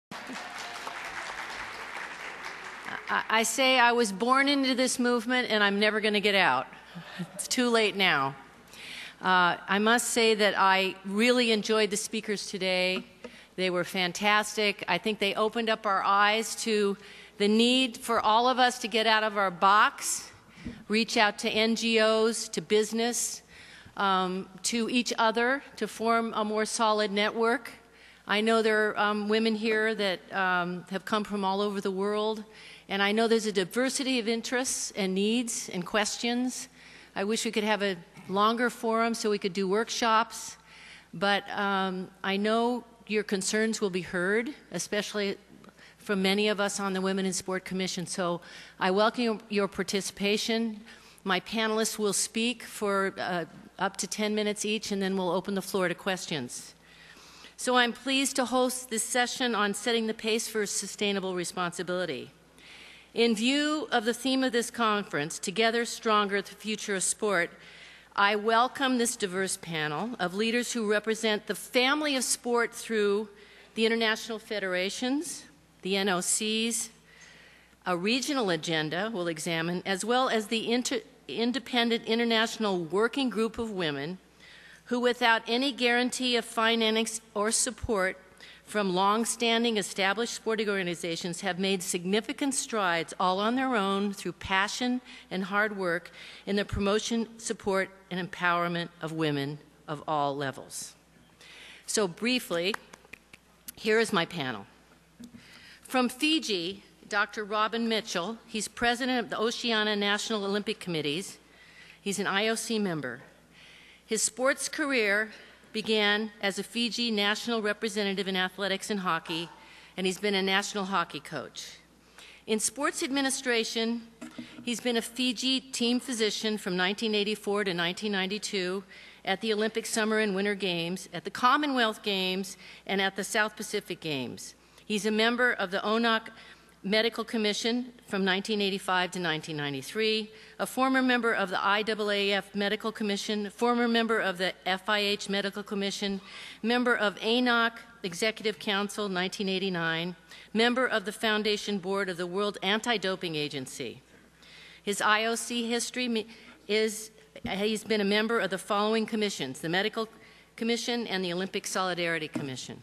I say I was born into this movement and I'm never going to get out. It's too late now. I must say that I really enjoyed the speakers today. They were fantastic. I think they opened up our eyes to the need for all of us to get out of our box, reach out to NGOs, to business, to each other, to form a more solid network. I know there are women here that have come from all over the world, and I know there's a diversity of interests and needs and questions. I wish we could have a longer forum so we could do workshops, but I know your concerns will be heard, especially from many of us on the Women in Sport Commission. So I welcome your participation. My panelists will speak for up to 10 minutes each, and then we'll open the floor to questions. So I'm pleased to host this session on setting the pace for sustainable responsibility. In view of the theme of this conference, Together Stronger, the Future of Sport, I welcome this diverse panel of leaders who represent the family of sport through the international federations, the NOCs, a regional agenda we'll examine, as well as the independent international working group of women who, without any guarantee of finance or support from long-standing established sporting organizations, have made significant strides all on their own through passion and hard work in the promotion, support, and empowerment of women of all levels. So briefly, here is my panel. From Fiji, Dr. Robin Mitchell. He's president of the Oceania National Olympic Committees. He's an IOC member. His sports career began as a Fiji national representative in athletics and hockey, and he's been a national hockey coach. In sports administration, he's been a Fiji team physician from 1984 to 1992 at the Olympic Summer and Winter Games, at the Commonwealth Games, and at the South Pacific Games. He's a member of the ONOC Medical Commission from 1985 to 1993, a former member of the IAAF Medical Commission, former member of the FIH Medical Commission, member of ANOC Executive Council 1989, member of the Foundation Board of the World Anti-Doping Agency. His IOC history is he's been a member of the following commissions: the Medical Commission and the Olympic Solidarity Commission.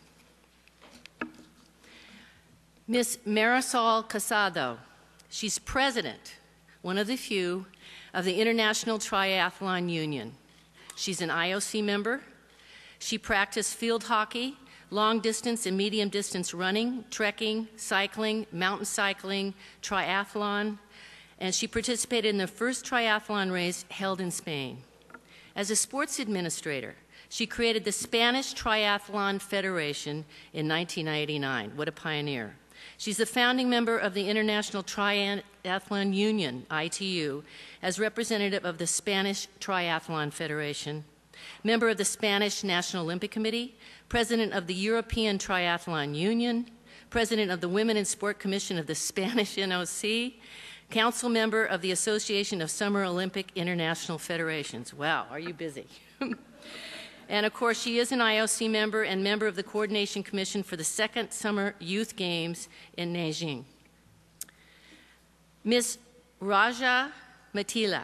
Ms. Marisol Casado. She's president, one of the few, of the International Triathlon Union. She's an IOC member. She practiced field hockey, long distance and medium distance running, trekking, cycling, mountain cycling, triathlon, and she participated in the first triathlon race held in Spain. As a sports administrator, she created the Spanish Triathlon Federation in 1989. What a pioneer. She's a founding member of the International Triathlon Union, ITU, as representative of the Spanish Triathlon Federation, member of the Spanish National Olympic Committee, president of the European Triathlon Union, president of the Women in Sport Commission of the Spanish NOC, council member of the Association of Summer Olympic International Federations. Wow, are you busy? And of course, she is an IOC member and member of the Coordination Commission for the Second Summer Youth Games in Beijing. Ms. Raija Mattila.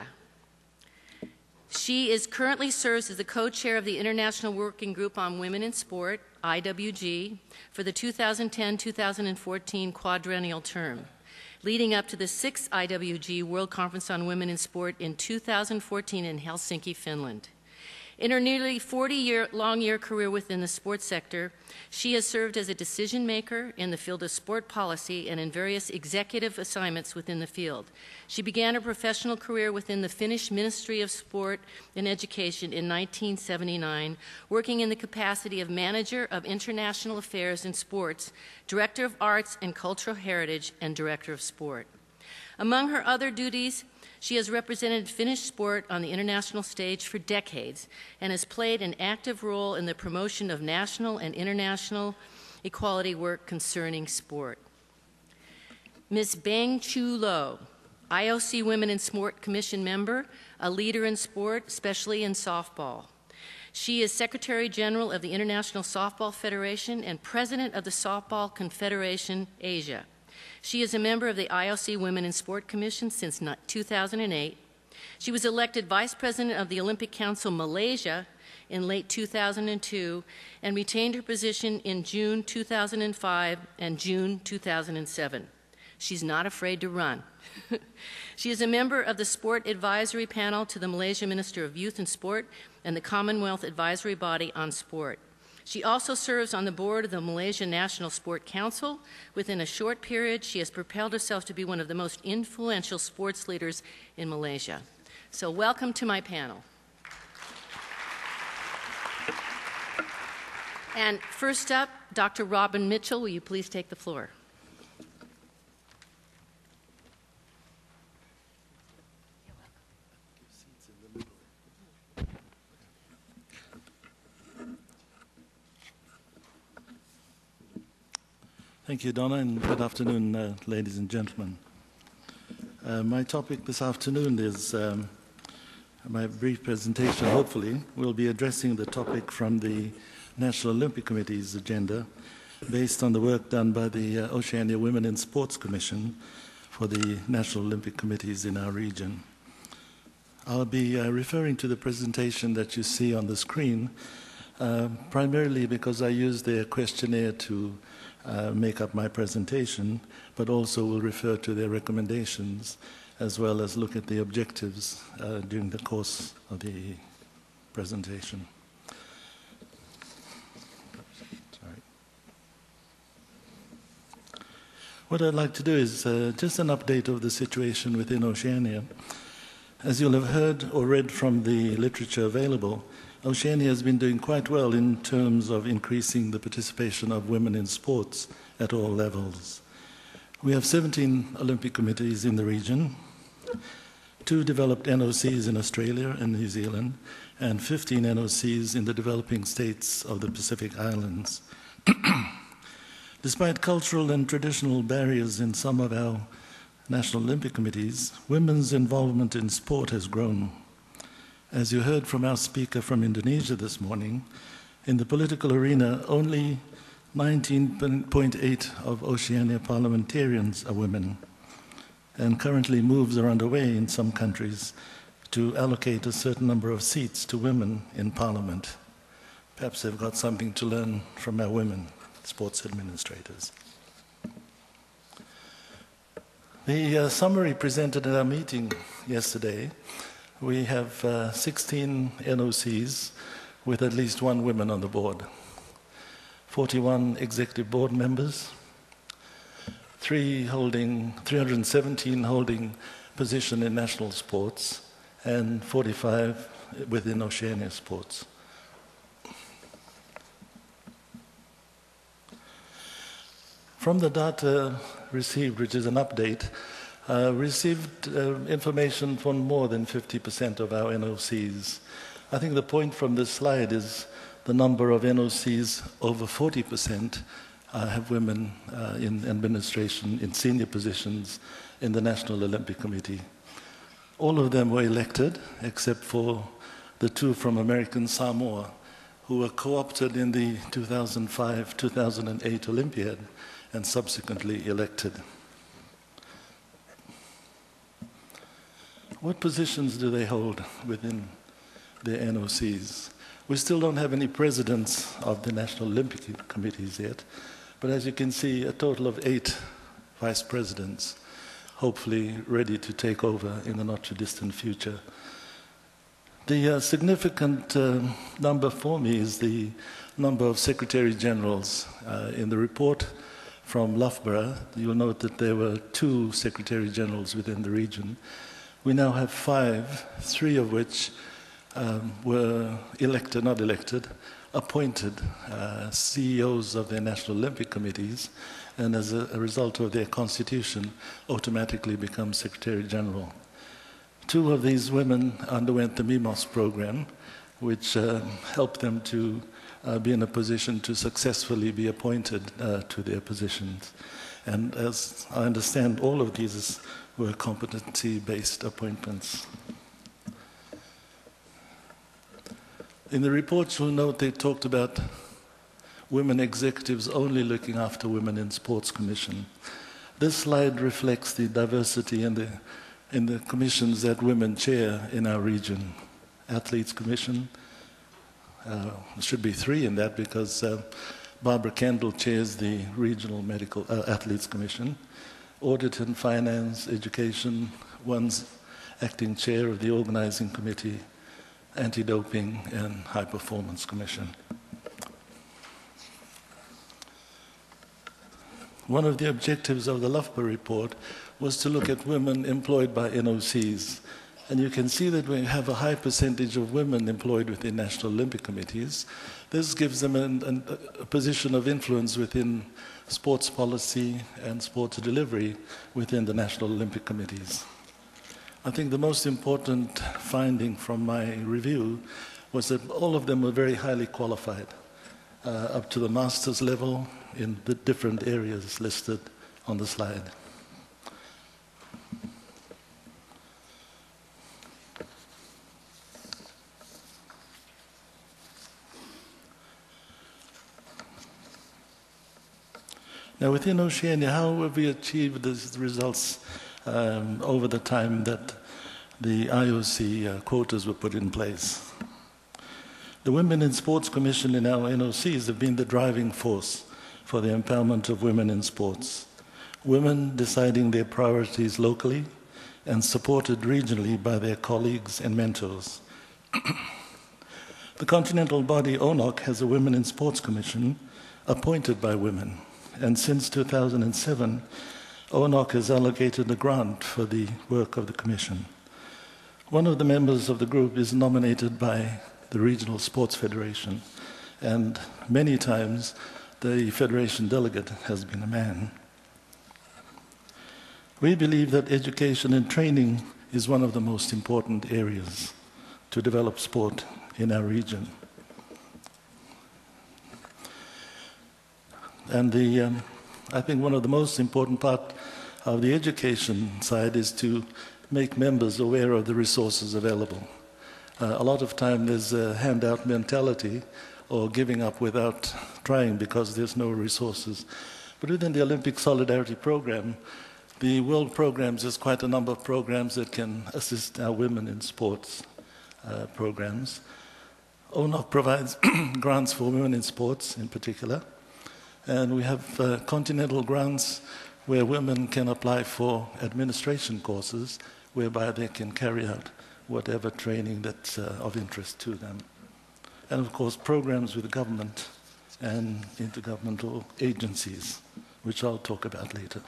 She currently serves as the co-chair of the International Working Group on Women in Sport, IWG, for the 2010-2014 quadrennial term, leading up to the 6th IWG World Conference on Women in Sport in 2014 in Helsinki, Finland. In her nearly 40-long career within the sports sector, she has served as a decision maker in the field of sport policy and in various executive assignments within the field. She began her professional career within the Finnish Ministry of Sport and Education in 1979, working in the capacity of Manager of International Affairs in Sports, Director of Arts and Cultural Heritage, and Director of Sport. Among her other duties, she has represented Finnish sport on the international stage for decades and has played an active role in the promotion of national and international equality work concerning sport. Ms. Beng Choo, IOC Women in Sport Commission member, a leader in sport, especially in softball. She is Secretary General of the International Softball Federation and President of the Softball Confederation Asia. She is a member of the IOC Women in Sport Commission since 2008. She was elected Vice President of the Olympic Council Malaysia in late 2002 and retained her position in June 2005 and June 2007. She's not afraid to run. She is a member of the Sport Advisory Panel to the Malaysia Minister of Youth and Sport and the Commonwealth Advisory Body on Sport. She also serves on the board of the Malaysia National Sport Council. Within a short period, she has propelled herself to be one of the most influential sports leaders in Malaysia. So welcome to my panel. And first up, Dr. Robin Mitchell, will you please take the floor? Thank you, Donna, and good afternoon, ladies and gentlemen. My topic this afternoon is my brief presentation, hopefully, will be addressing the topic from the National Olympic Committee's agenda based on the work done by the Oceania Women in Sports Commission for the National Olympic Committees in our region. I'll be referring to the presentation that you see on the screen, primarily because I used their questionnaire to make up my presentation, but also will refer to their recommendations as well as look at the objectives during the course of the presentation. Sorry. What I'd like to do is just an update of the situation within Oceania. As you'll have heard or read from the literature available, Oceania has been doing quite well in terms of increasing the participation of women in sports at all levels. We have 17 Olympic committees in the region, 2 developed NOCs in Australia and New Zealand, and 15 NOCs in the developing states of the Pacific Islands. Despite cultural and traditional barriers in some of our National Olympic committees, women's involvement in sport has grown. As you heard from our speaker from Indonesia this morning, in the political arena, only 19.8% of Oceania parliamentarians are women, and currently moves are underway in some countries to allocate a certain number of seats to women in parliament. Perhaps they've got something to learn from our women sports administrators. The summary presented at our meeting yesterday, we have 16 NOCs with at least 1 woman on the board, 41 executive board members, 317 holding position in national sports, and 45 within Oceania sports. From the data received, which is an update, received information from more than 50% of our NOCs. I think the point from this slide is the number of NOCs over 40% have women in administration, in senior positions in the National Olympic Committee. All of them were elected, except for the 2 from American Samoa, who were co-opted in the 2005-2008 Olympiad and subsequently elected. What positions do they hold within the NOCs? We still don't have any presidents of the National Olympic Committees yet, but as you can see, a total of 8 vice presidents, hopefully ready to take over in the not-too-distant future. The significant number for me is the number of Secretary Generals. In the report from Loughborough, you'll note that there were 2 Secretary Generals within the region. We now have 5, 3 of which were elected, not elected, appointed CEOs of their National Olympic Committees, and as a result of their constitution, automatically become Secretary General. 2 of these women underwent the MIMOS program, which helped them to be in a position to successfully be appointed to their positions. And as I understand, all of these were competency-based appointments. In the report, you'll note they talked about women executives only looking after women in sports commission. This slide reflects the diversity in the commissions that women chair in our region. Athletes Commission, there should be 3 in that because Barbara Kendall chairs the Regional Medical Athletes Commission. Audit and Finance, Education, one's acting chair of the Organizing Committee, Anti-Doping and High Performance Commission. One of the objectives of the Loughborough report was to look at women employed by NOCs. And you can see that we have a high percentage of women employed within National Olympic Committees. This gives them a position of influence within sports policy and sports delivery within the National Olympic Committees. I think the most important finding from my review was that all of them were very highly qualified, up to the master's level in the different areas listed on the slide. Now, within Oceania, how have we achieved these results over the time that the IOC quotas were put in place? The Women in Sports Commission in our NOCs have been the driving force for the empowerment of women in sports. Women deciding their priorities locally and supported regionally by their colleagues and mentors. The continental body ONOC has a Women in Sports Commission appointed by women. And since 2007, ONOC has allocated a grant for the work of the Commission. One of the members of the group is nominated by the Regional Sports Federation, and many times the Federation delegate has been a man. We believe that education and training is one of the most important areas to develop sport in our region. And I think one of the most important part of the education side is to make members aware of the resources available. A lot of time there's a handout mentality or giving up without trying because there's no resources. But within the Olympic Solidarity Program, the world programs, there's quite a number of programs that can assist our women in sports programs. ONOC provides grants for women in sports in particular. And we have continental grants where women can apply for administration courses whereby they can carry out whatever training that's of interest to them. And of course, programs with the government and intergovernmental agencies, which I'll talk about later.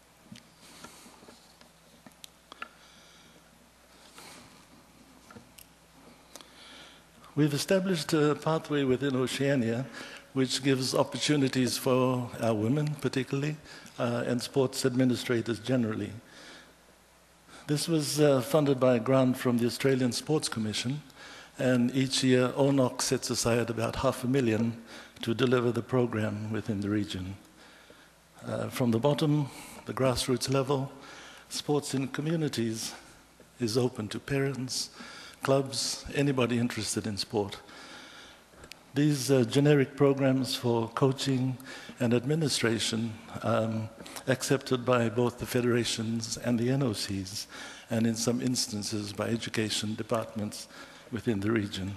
We've established a pathway within Oceania which gives opportunities for our women particularly, and sports administrators generally. This was funded by a grant from the Australian Sports Commission, and each year ONOC sets aside about $500,000 to deliver the program within the region. From the bottom, the grassroots level, sports in communities is open to parents, clubs, anybody interested in sport. These generic programs for coaching and administration accepted by both the federations and the NOCs, and in some instances by education departments within the region.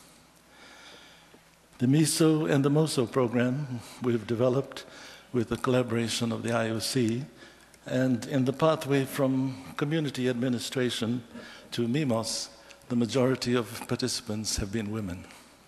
The MISO and the MOSO program we've developed with the collaboration of the IOC, and in the pathway from community administration to MIMOS, the majority of participants have been women.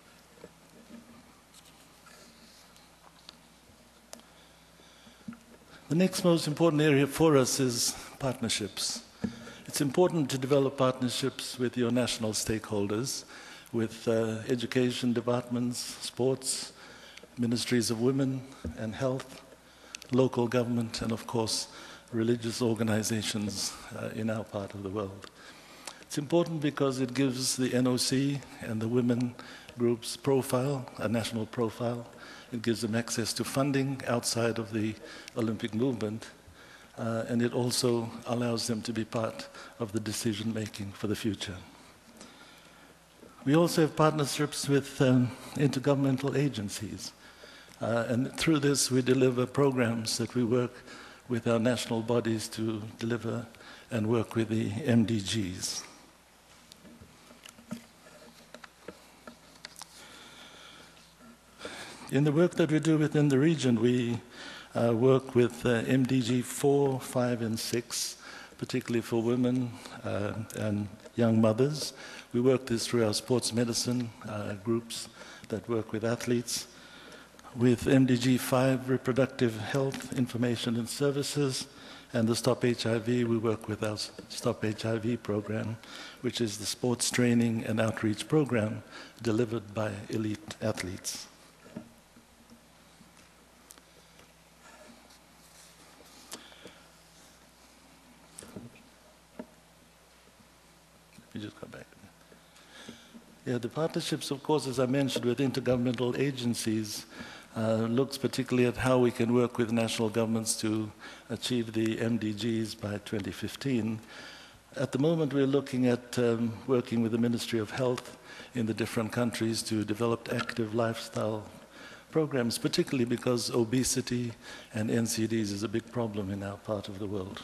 The next most important area for us is partnerships. It's important to develop partnerships with your national stakeholders, with education departments, sports, ministries of women and health, local government, and of course, religious organizations in our part of the world. It's important because it gives the NOC and the women groups profile, a national profile. It gives them access to funding outside of the Olympic movement, and it also allows them to be part of the decision-making for the future. We also have partnerships with intergovernmental agencies. And through this, we deliver programs that we work with our national bodies to deliver and work with the MDGs. In the work that we do within the region, we work with MDG 4, 5, and 6, particularly for women and young mothers. We work this through our sports medicine groups that work with athletes. With MDG 5, reproductive health, information and services, and the Stop HIV, we work with our Stop HIV program, which is the sports training and outreach program delivered by elite athletes. You just go back. Yeah, the partnerships, of course, as I mentioned, with intergovernmental agencies looks particularly at how we can work with national governments to achieve the MDGs by 2015. At the moment, we're looking at working with the Ministry of Health in the different countries to develop active lifestyle programs, particularly because obesity and NCDs is a big problem in our part of the world.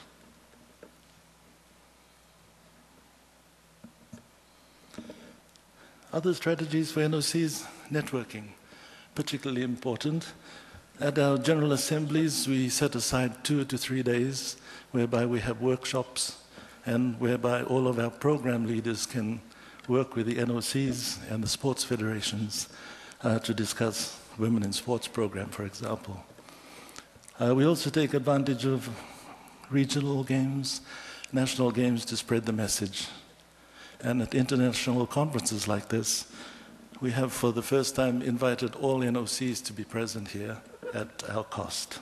Other strategies for NOCs, networking, particularly important. At our General Assemblies, we set aside 2 to 3 days whereby we have workshops and whereby all of our program leaders can work with the NOCs and the sports federations to discuss women in sports program, for example. We also take advantage of regional games, national games to spread the message. And at international conferences like this, we have for the first time invited all NOCs to be present here at our cost.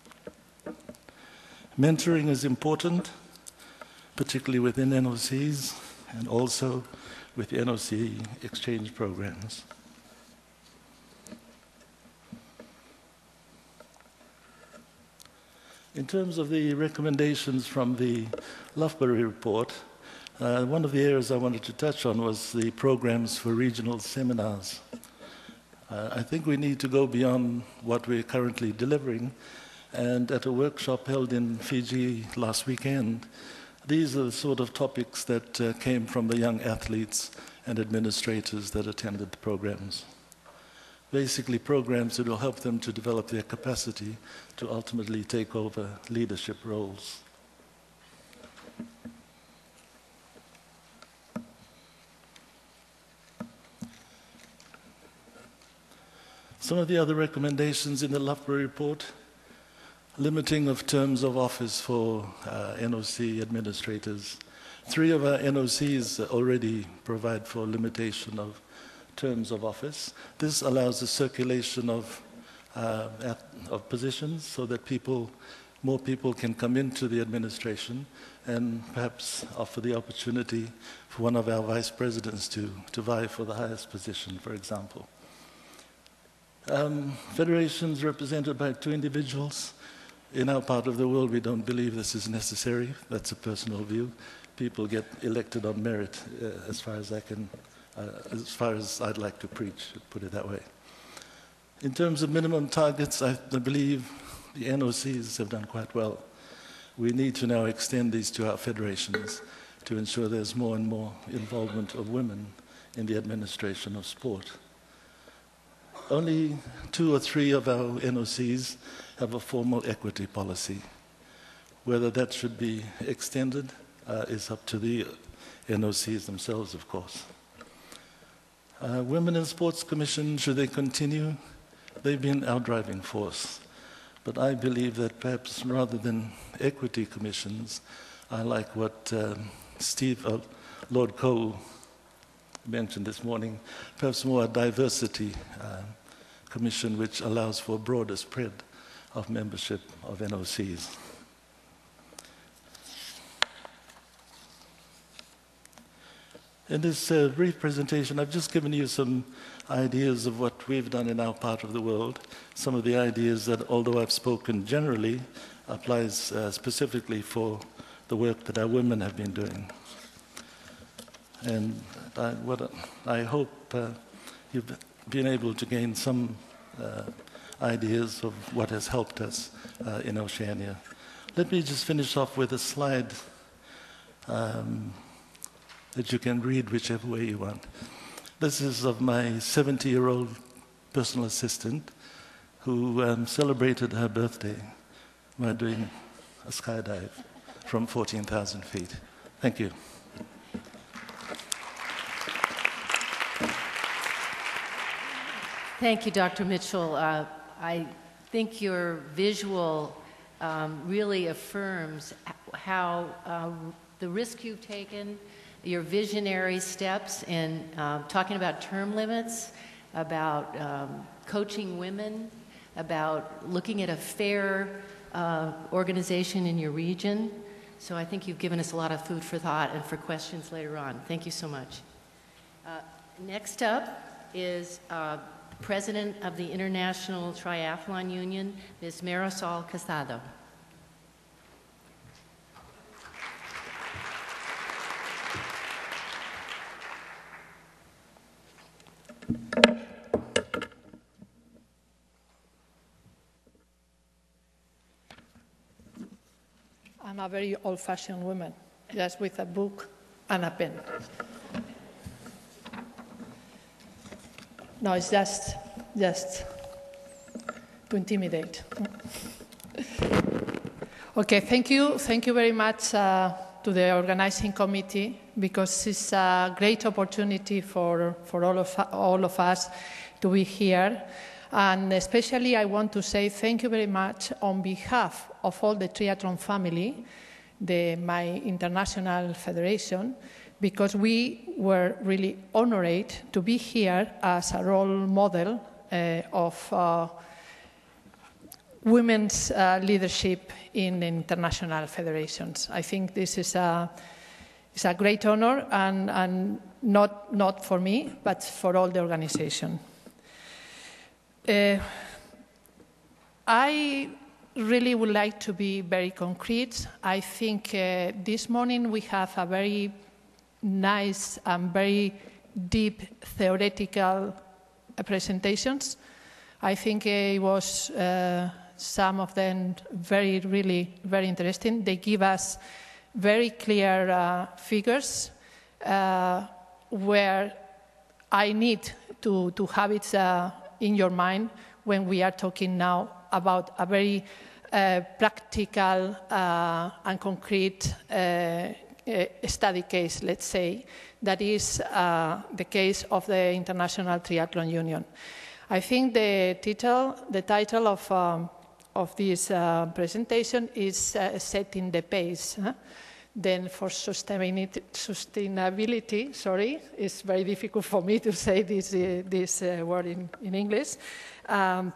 Mentoring is important, particularly within NOCs and also with the NOC exchange programs. In terms of the recommendations from the Loughborough report, one of the areas I wanted to touch on was the programs for regional seminars. I think we need to go beyond what we're currently delivering, and at a workshop held in Fiji last weekend, these are the sort of topics that came from the young athletes and administrators that attended the programs. Basically programs that will help them to develop their capacity to ultimately take over leadership roles. Some of the other recommendations in the Loughborough report: limiting of terms of office for NOC administrators. 3 of our NOCs already provide for limitation of terms of office. This allows the circulation of positions so that more people can come into the administration, and perhaps offer the opportunity for one of our vice presidents to vie for the highest position, for example. Federations represented by 2 individuals. In our part of the world, we don't believe this is necessary. That's a personal view. People get elected on merit, as far as I'd like to preach, put it that way. In terms of minimum targets, I believe the NOCs have done quite well. We need to now extend these to our federations to ensure there's more and more involvement of women in the administration of sport. Only 2 or 3 of our NOCs have a formal equity policy. Whether that should be extended is up to the NOCs themselves, of course. Women in Sports Commission, should they continue? They've been our driving force. But I believe that perhaps rather than equity commissions, I like what Lord Choo mentioned this morning, perhaps more a diversity commission which allows for a broader spread of membership of NOCs. In this brief presentation, I've just given you some ideas of what we've done in our part of the world, some of the ideas that, although I've spoken generally, applies specifically for the work that our women have been doing. And I hope you've been able to gain some ideas of what has helped us in Oceania. Let me just finish off with a slide that you can read whichever way you want. This is of my 70-year-old personal assistant who celebrated her birthday by doing a skydive from 14,000 feet. Thank you. Thank you, Dr. Mitchell. I think your visual really affirms how the risk you've taken, your visionary steps in talking about term limits, about coaching women, about looking at a fair organization in your region. So I think you've given us a lot of food for thought and for questions later on. Thank you so much. Next up is President of the International Triathlon Union, Ms. Marisol Casado. I'm a very old-fashioned woman, just with a book and a pen. No, it's just to intimidate. Okay, thank you very much to the organizing committee, because it's a great opportunity for all of us to be here. And especially I want to say thank you very much on behalf of all the triathlon family, my international federation, because we were really honored to be here as a role model of women's leadership in international federations. I think this is a great honor, and not for me, but for all the organization. I really would like to be very concrete. I think this morning we have a very nice and very deep theoretical presentations. I think it was some of them really very interesting. They give us very clear figures where I need to have it in your mind when we are talking now about a very practical and concrete study case, let's say, that is the case of the International Triathlon Union. I think the title of this presentation is Setting the Pace. Then for sustainability, sorry, it's very difficult for me to say this word in English. And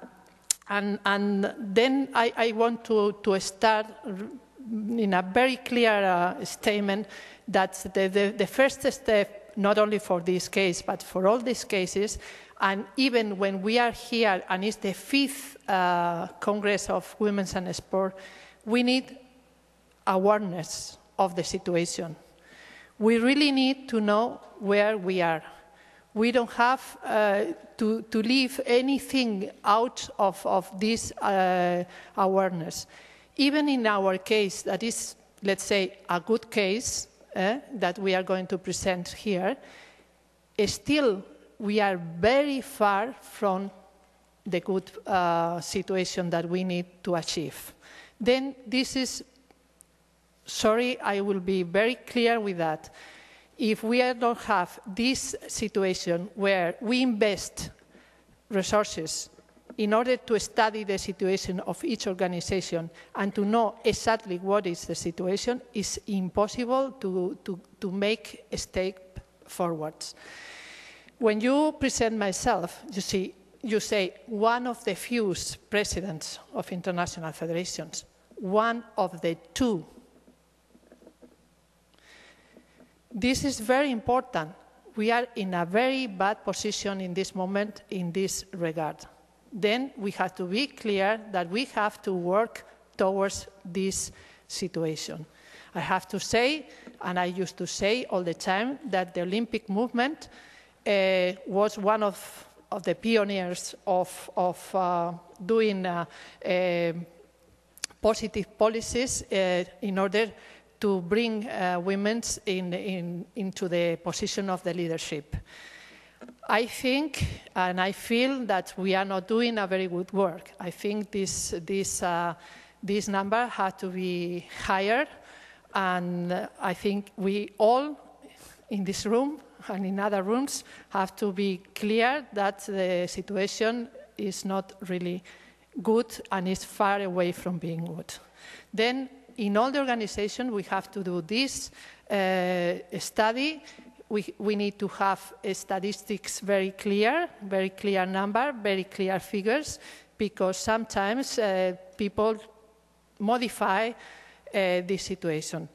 then I want to start in a very clear statement that the first step, not only for this case, but for all these cases, and even when we are here, and it's the 5th Congress of Women and Sport, we need awareness of the situation. We really need to know where we are. We don't have to leave anything out of this awareness. Even in our case, that is, let's say, a good case that we are going to present here, still we are very far from the good situation that we need to achieve. Then this is, sorry, I will be very clear with that. If we don't have this situation where we invest resources in order to study the situation of each organization and to know exactly what is the situation, it's impossible to make a step forwards. When you present myself, you say one of the few presidents of international federations, one of the 2. This is very important. We are in a very bad position in this moment in this regard. Then we have to be clear that we have to work towards this situation. I have to say, and I used to say all the time, that the Olympic movement was one of the pioneers of doing positive policies in order to bring women into the position of the leadership. I think and I feel that we are not doing a very good work. I think this number has to be higher, and I think we all in this room and in other rooms have to be clear that the situation is not really good and is far away from being good. Then in all the organizations we have to do this study. We need to have statistics very clear number, very clear figures, because sometimes people modify this situation.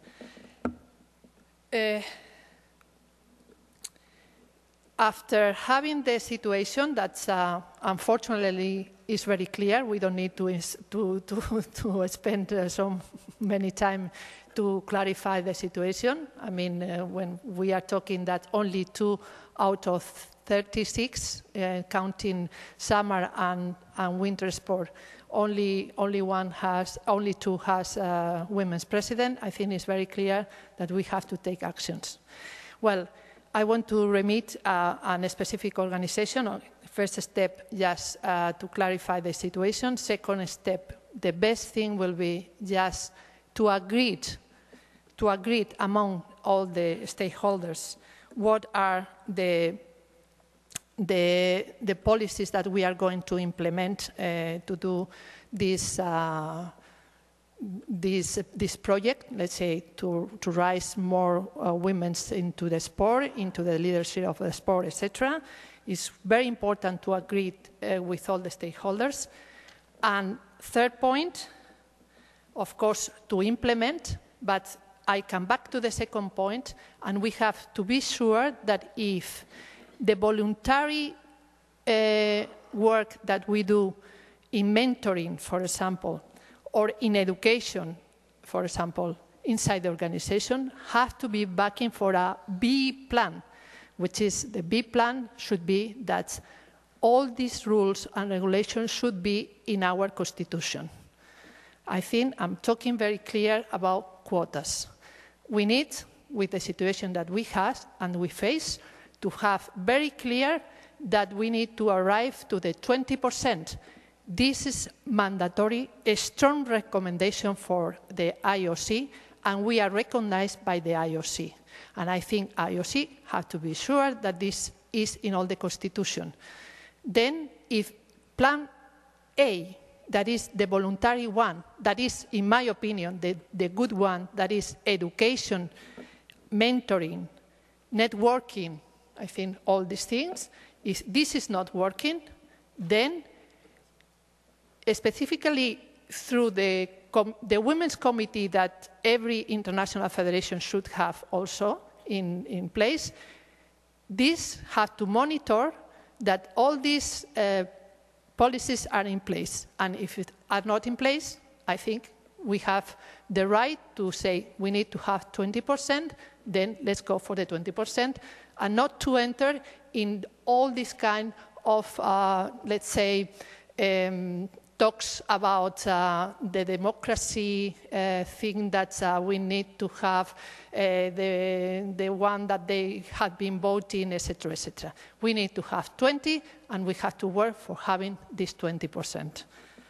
After having the situation that unfortunately is very clear, we don't need to spend so many time to clarify the situation. I mean, when we are talking that only 2 out of 36, counting summer and winter sport, only 2 has women's president, I think it's very clear that we have to take actions. Well, I want to remit a specific organization. First step, just to clarify the situation. Second step, the best thing will be just to agree among all the stakeholders what are the policies that we are going to implement to do this project, let's say, to rise more women into the sport, into the leadership of the sport, etc. It's very important to agree with all the stakeholders. And third point, of course, to implement, but I come back to the second point, and we have to be sure that if the voluntary work that we do in mentoring, for example, or in education, for example, inside the organization, have to be backing for a B plan, which is the B plan should be that all these rules and regulations should be in our constitution. I think I'm talking very clear about quotas. We need, with the situation that we have and we face, to have very clear that we need to arrive to the 20%. This is mandatory, a strong recommendation for the IOC, and we are recognized by the IOC. And I think IOC have to be sure that this is in all the constitution. Then, if plan A, that is the voluntary one, that is, in my opinion, the good one, that is education, mentoring, networking, I think all these things, if this is not working, then specifically through the Women's Committee that every international federation should have also in place, this have to monitor that all these policies are in place. And if it are not in place, I think we have the right to say we need to have 20%, then let's go for the 20%, and not to enter in all this kind of, let's say, talks about the democracy thing that we need to have, the one that they had been voting, etc., etc. We need to have 20, and we have to work for having this 20%.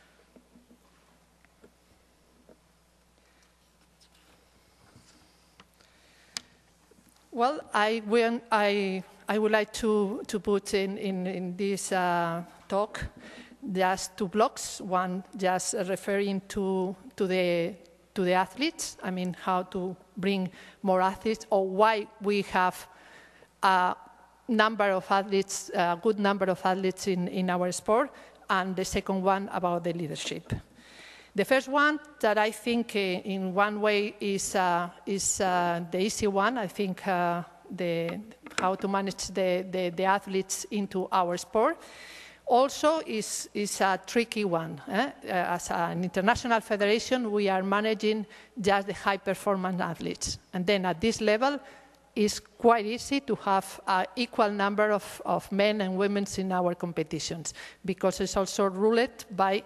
Well, I would like to put in this talk just 2 blocks. One just referring to the athletes. I mean, how to bring more athletes, or why we have a number of athletes, a good number of athletes in our sport. And the second one about the leadership. The first one that I think in one way is the easy one. I think how to manage the athletes into our sport. Also is a tricky one. As an international federation, we are managing just the high-performance athletes. And then at this level, it's quite easy to have an equal number of men and women in our competitions, because it's also ruled by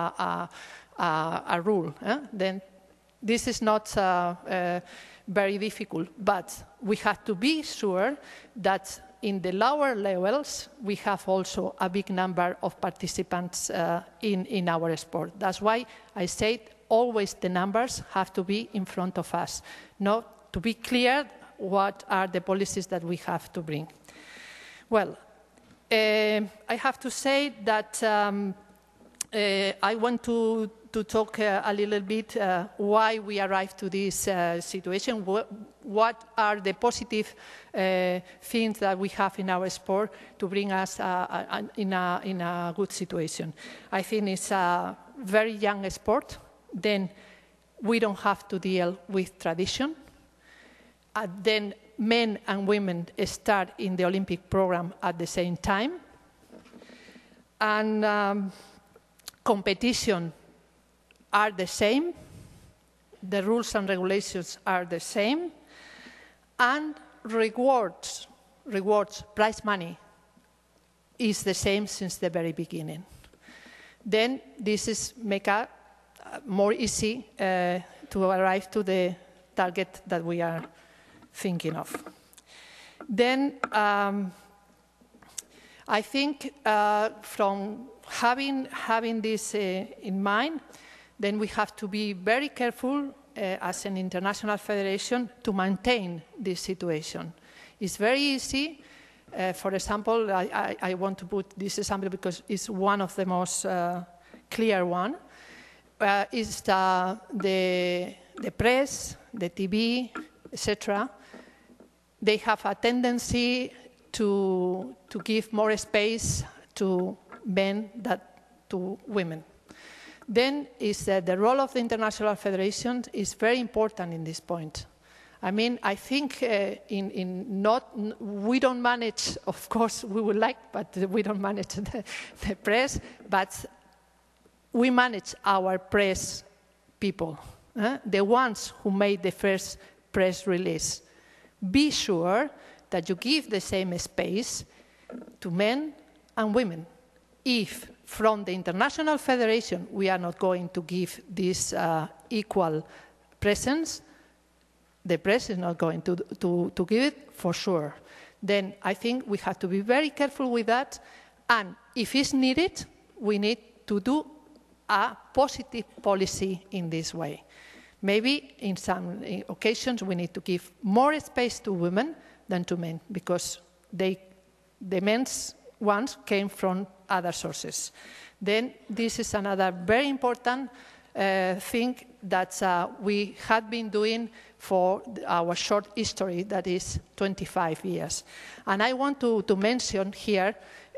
a rule. Then this is not very difficult, but we have to be sure that in the lower levels, we have also a big number of participants in our sport. That's why I said always the numbers have to be in front of us, not to be clear what are the policies that we have to bring. Well, I have to say that I want to talk a little bit why we arrived to this situation, what are the positive things that we have in our sport to bring us in a good situation. I think it's a very young sport. Then we don't have to deal with tradition. Then men and women start in the Olympic program at the same time. And competition are the same. The rules and regulations are the same. And rewards, prize money, is the same since the very beginning. Then this is make it more easy to arrive to the target that we are thinking of. Then I think from having this in mind, then we have to be very careful as an international federation to maintain this situation. It's very easy. For example, I want to put this example because it's one of the most clear one. Is the press, the TV, etc. They have a tendency to give more space to men than to women. Then is the role of the international federation is very important in this point. I mean, I think we don't manage, of course we would like, but we don't manage the press, but we manage our press people, the ones who made the first press release. Be sure that you give the same space to men and women. If from the International Federation we are not going to give this equal presence, the press is not going to give it for sure. Then I think we have to be very careful with that, and if it's needed, we need to do a positive policy in this way. Maybe in some occasions we need to give more space to women than to men, because the men's ones came from other sources. Then this is another very important thing that we had been doing for our short history, that is 25 years. And I want to mention here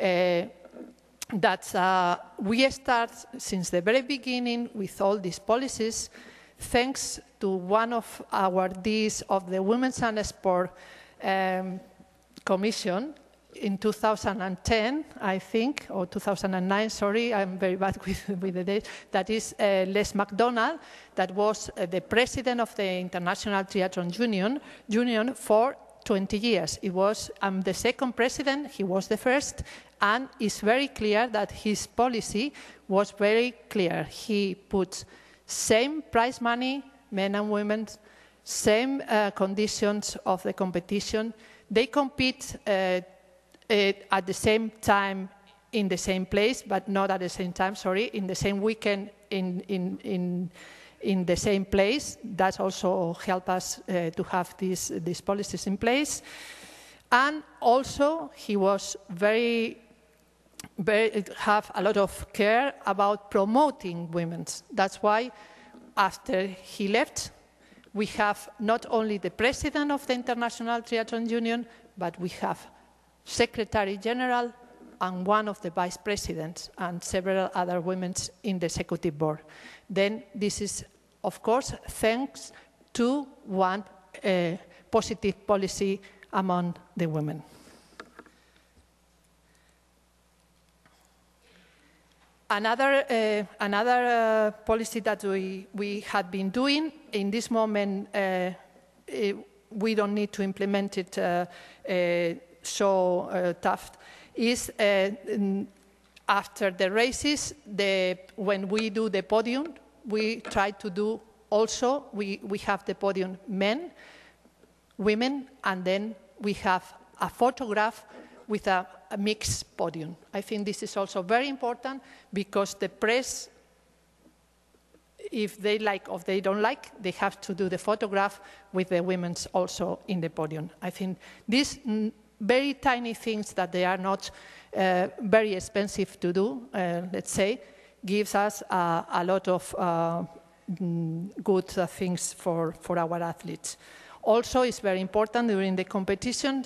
that we start since the very beginning with all these policies, thanks to one of our Ds of the Women's and Sport Commission in 2010, I think, or 2009, sorry, I'm very bad with the date. That is Les McDonald, that was the president of the International Triathlon Union for 20 years. It was the second president, he was the first, and it's very clear that his policy was very clear. He put same prize money, men and women, same conditions of the competition. They compete at the same time in the same place, but not at the same time, sorry, in the same weekend in the same place. That also helped us to have these policies in place. And also he was have a lot of care about promoting women. That's why after he left, we have not only the president of the International Triathlon Union, but we have Secretary General and one of the vice presidents and several other women in the executive board. Then this is, of course, thanks to one positive policy among the women. Another policy that we had been doing, in this moment, we don't need to implement it so tough, is after the races, when we do the podium, we try to do also, we have the podium men, women, and then we have a photograph with a mixed podium. I think this is also very important because the press, if they like or they don't like, they have to do the photograph with the women also in the podium. I think these very tiny things that they are not very expensive to do, let's say, gives us a lot of good things for our athletes. Also, it's very important during the competition,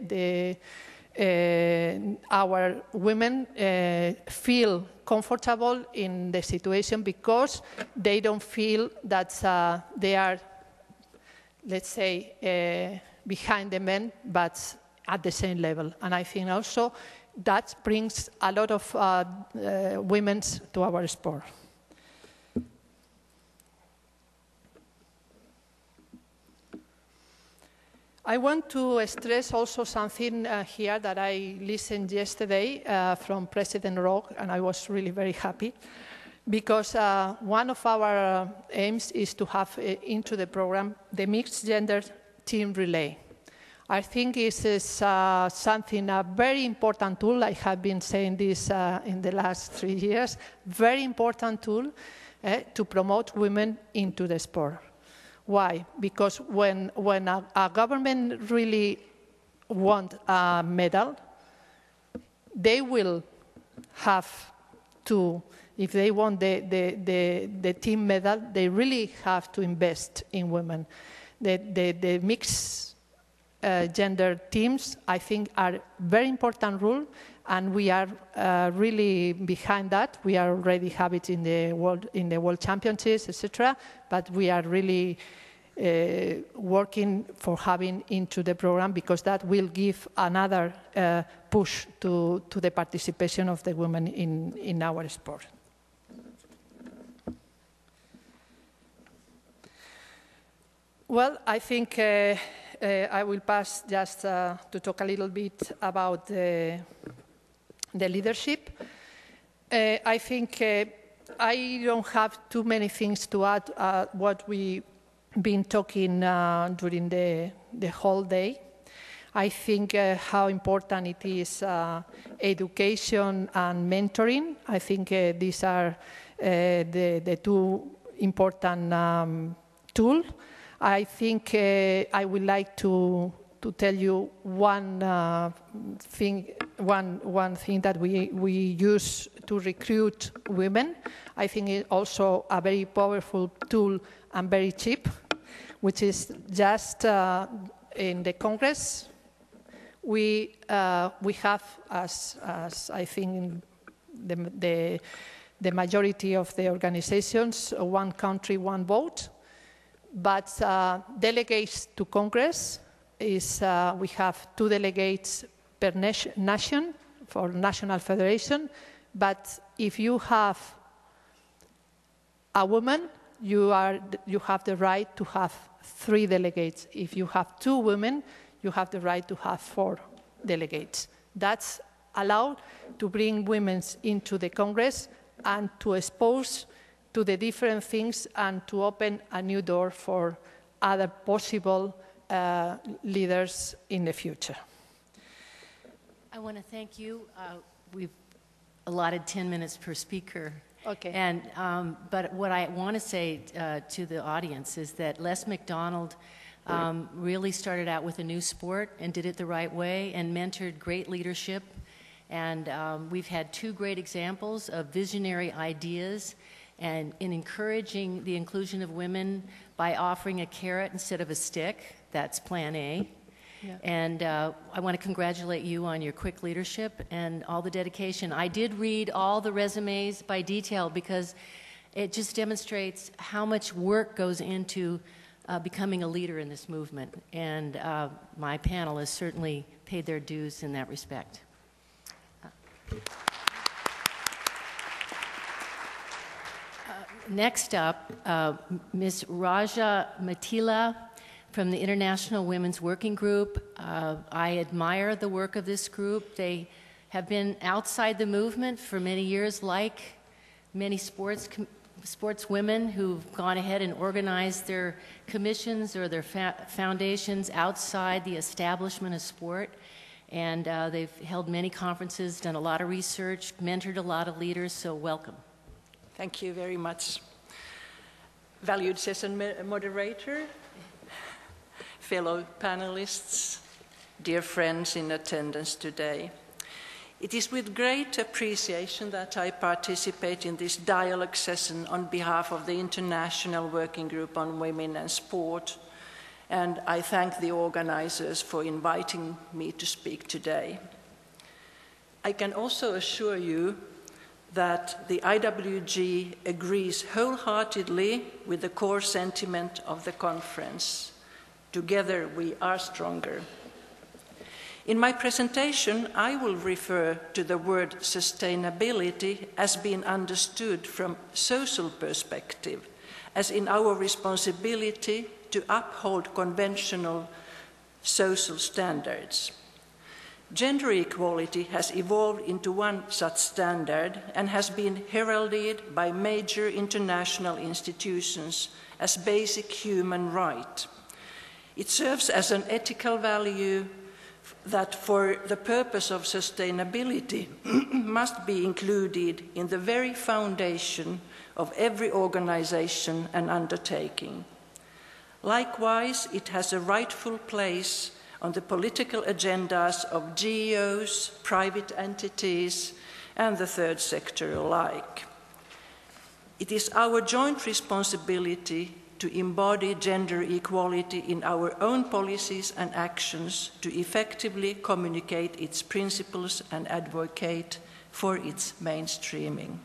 our women feel comfortable in the situation because they don't feel that they are, let's say, behind the men, but at the same level. And I think also that brings a lot of women to our sport. I want to stress also something here that I listened yesterday from President Rock, and I was really very happy, because one of our aims is to have into the program the mixed gender team relay. I think this is something, a very important tool. I have been saying this in the last 3 years. Very important tool to promote women into the sport. Why? Because when a government really wants a medal, they will have to, if they want the team medal, they really have to invest in women. The mixed gender teams, I think, are very important rule, and we are really behind that. We already have it in the world championships, etc. But we are really working for having into the program, because that will give another push to the participation of the women in our sport. Well, I think I will pass just to talk a little bit about the leadership. I think I don't have too many things to add what we've been talking during the whole day. I think how important it is education and mentoring. I think these are the two important tools. I think I would like to tell you one thing that we use to recruit women. I think it's also a very powerful tool and very cheap, which is just in the Congress. We have, as I think the majority of the organizations, one country, one vote. But delegates to Congress is we have 2 delegates per nation for national federation. But if you have a woman, you have the right to have 3 delegates. If you have 2 women, you have the right to have 4 delegates. That's allowed to bring women into the Congress and to expose to the different things and to open a new door for other possible leaders in the future. I want to thank you. We've allotted 10 minutes per speaker. Okay. And, but what I want to say to the audience is that Les McDonald really started out with a new sport and did it the right way and mentored great leadership. And we've had 2 great examples of visionary ideas and in encouraging the inclusion of women by offering a carrot instead of a stick. That's plan A. Yeah. And I want to congratulate you on your quick leadership and all the dedication. I did read all the resumes by detail because it just demonstrates how much work goes into becoming a leader in this movement. And my panel has certainly paid their dues in that respect. Next up, Ms. Raija Mattila from the International Women's Working Group. I admire the work of this group. They have been outside the movement for many years, like many sports women who've gone ahead and organized their commissions or their foundations outside the establishment of sport. And they've held many conferences, done a lot of research, mentored a lot of leaders, so welcome. Thank you very much. Valued session moderator, fellow panelists, dear friends in attendance today. It is with great appreciation that I participate in this dialogue session on behalf of the International Working Group on Women and Sport, and I thank the organizers for inviting me to speak today. I can also assure you that the IWG agrees wholeheartedly with the core sentiment of the conference. Together we are stronger. In my presentation, I will refer to the word sustainability as being understood from social perspective, as in our responsibility to uphold conventional social standards. Gender equality has evolved into one such standard and has been heralded by major international institutions as basic human right. It serves as an ethical value that for the purpose of sustainability must be included in the very foundation of every organization and undertaking. Likewise, it has a rightful place on the political agendas of GEOs, private entities, and the third sector alike. It is our joint responsibility to embody gender equality in our own policies and actions, to effectively communicate its principles and advocate for its mainstreaming.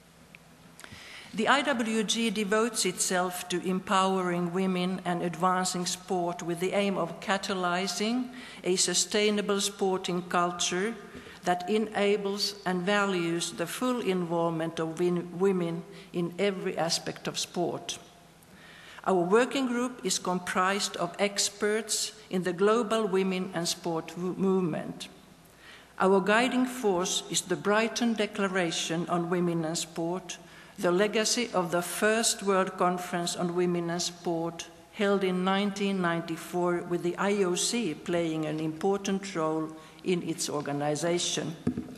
The IWG devotes itself to empowering women and advancing sport with the aim of catalyzing a sustainable sporting culture that enables and values the full involvement of women in every aspect of sport. Our working group is comprised of experts in the global women and sport movement. Our guiding force is the Brighton Declaration on Women and Sport, the legacy of the first World Conference on Women and Sport held in 1994 with the IOC playing an important role in its organization.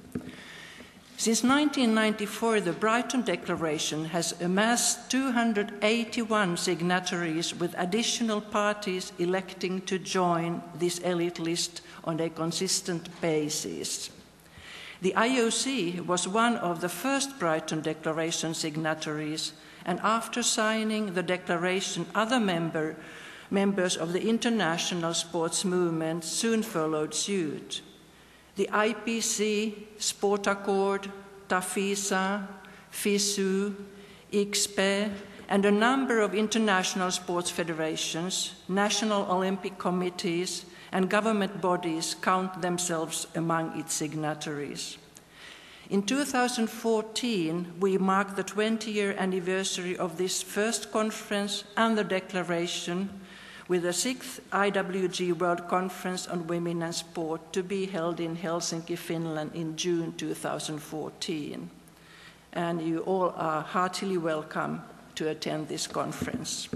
Since 1994, the Brighton Declaration has amassed 281 signatories, with additional parties electing to join this elite list on a consistent basis. The IOC was one of the first Brighton Declaration signatories, and after signing the declaration, other members of the international sports movement soon followed suit. The IPC, Sport Accord, TAFISA, FISU, ICSPE, and a number of international sports federations, national Olympic committees, and government bodies count themselves among its signatories. In 2014, we marked the 20-year anniversary of this first conference and the declaration, with the 6th IWG World Conference on Women and Sport to be held in Helsinki, Finland in June 2014. And you all are heartily welcome to attend this conference.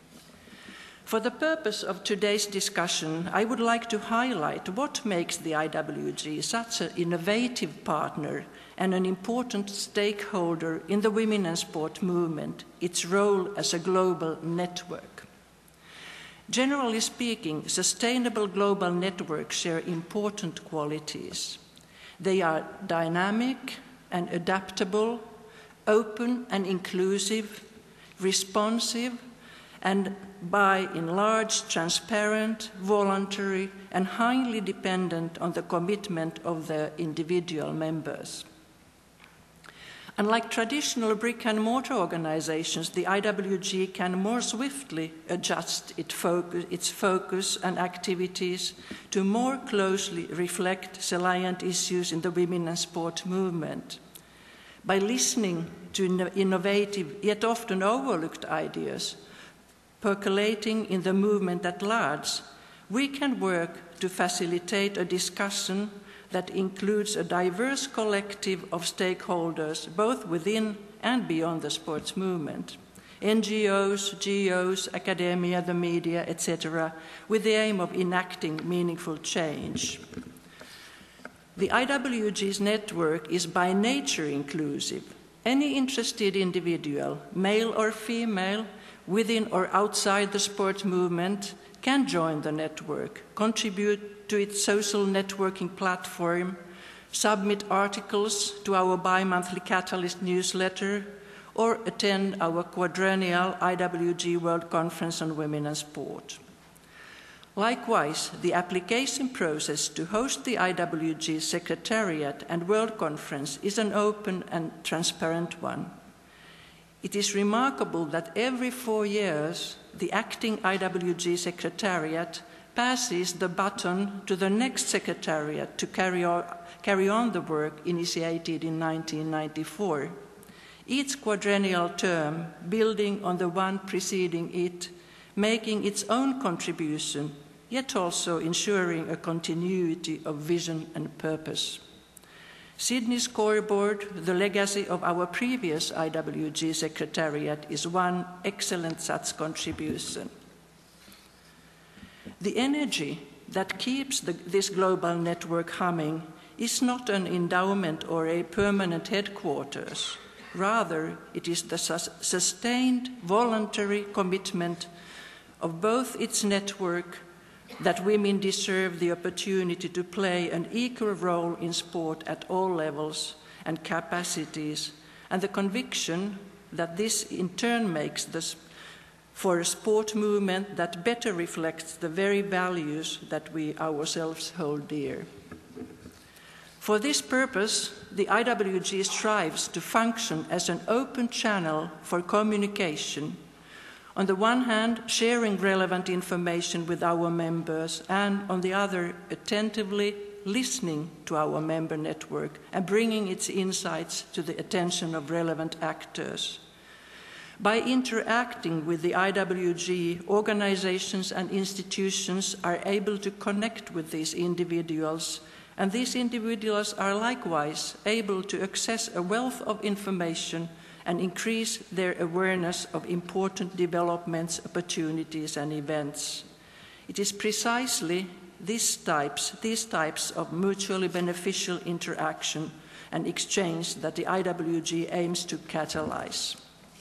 For the purpose of today's discussion, I would like to highlight what makes the IWG such an innovative partner and an important stakeholder in the women and sport movement, its role as a global network. Generally speaking, sustainable global networks share important qualities. They are dynamic and adaptable, open and inclusive, responsive, and by and large transparent, voluntary, and highly dependent on the commitment of their individual members. Unlike traditional brick-and-mortar organizations, the IWG can more swiftly adjust its focus and activities to more closely reflect salient issues in the women and sport movement. By listening to innovative yet often overlooked ideas percolating in the movement at large, we can work to facilitate a discussion that includes a diverse collective of stakeholders, both within and beyond the sports movement. NGOs, GOs, academia, the media, etc., with the aim of enacting meaningful change. The IWG's network is by nature inclusive. Any interested individual, male or female, within or outside the sports movement, can join the network, contribute to its social networking platform, submit articles to our bi-monthly Catalyst newsletter, or attend our quadrennial IWG World Conference on Women and Sport. Likewise, the application process to host the IWG Secretariat and World Conference is an open and transparent one. It is remarkable that every 4 years, the acting IWG Secretariat passes the baton to the next Secretariat to carry on the work initiated in 1994. Each quadrennial term building on the one preceding it, making its own contribution, yet also ensuring a continuity of vision and purpose. Sydney Scoreboard, the legacy of our previous IWG Secretariat, is one excellent such contribution. The energy that keeps this global network humming is not an endowment or a permanent headquarters. Rather, it is the sustained voluntary commitment of both its network that women deserve the opportunity to play an equal role in sport at all levels and capacities, and the conviction that this in turn makes for a sport movement that better reflects the very values that we ourselves hold dear. For this purpose, the IWG strives to function as an open channel for communication, on the one hand, sharing relevant information with our members, and on the other, attentively listening to our member network and bringing its insights to the attention of relevant actors. By interacting with the IWG, organizations and institutions are able to connect with these individuals, and these individuals are likewise able to access a wealth of information and increase their awareness of important developments, opportunities, and events. It is precisely these types of mutually beneficial interaction and exchange that the IWG aims to catalyze.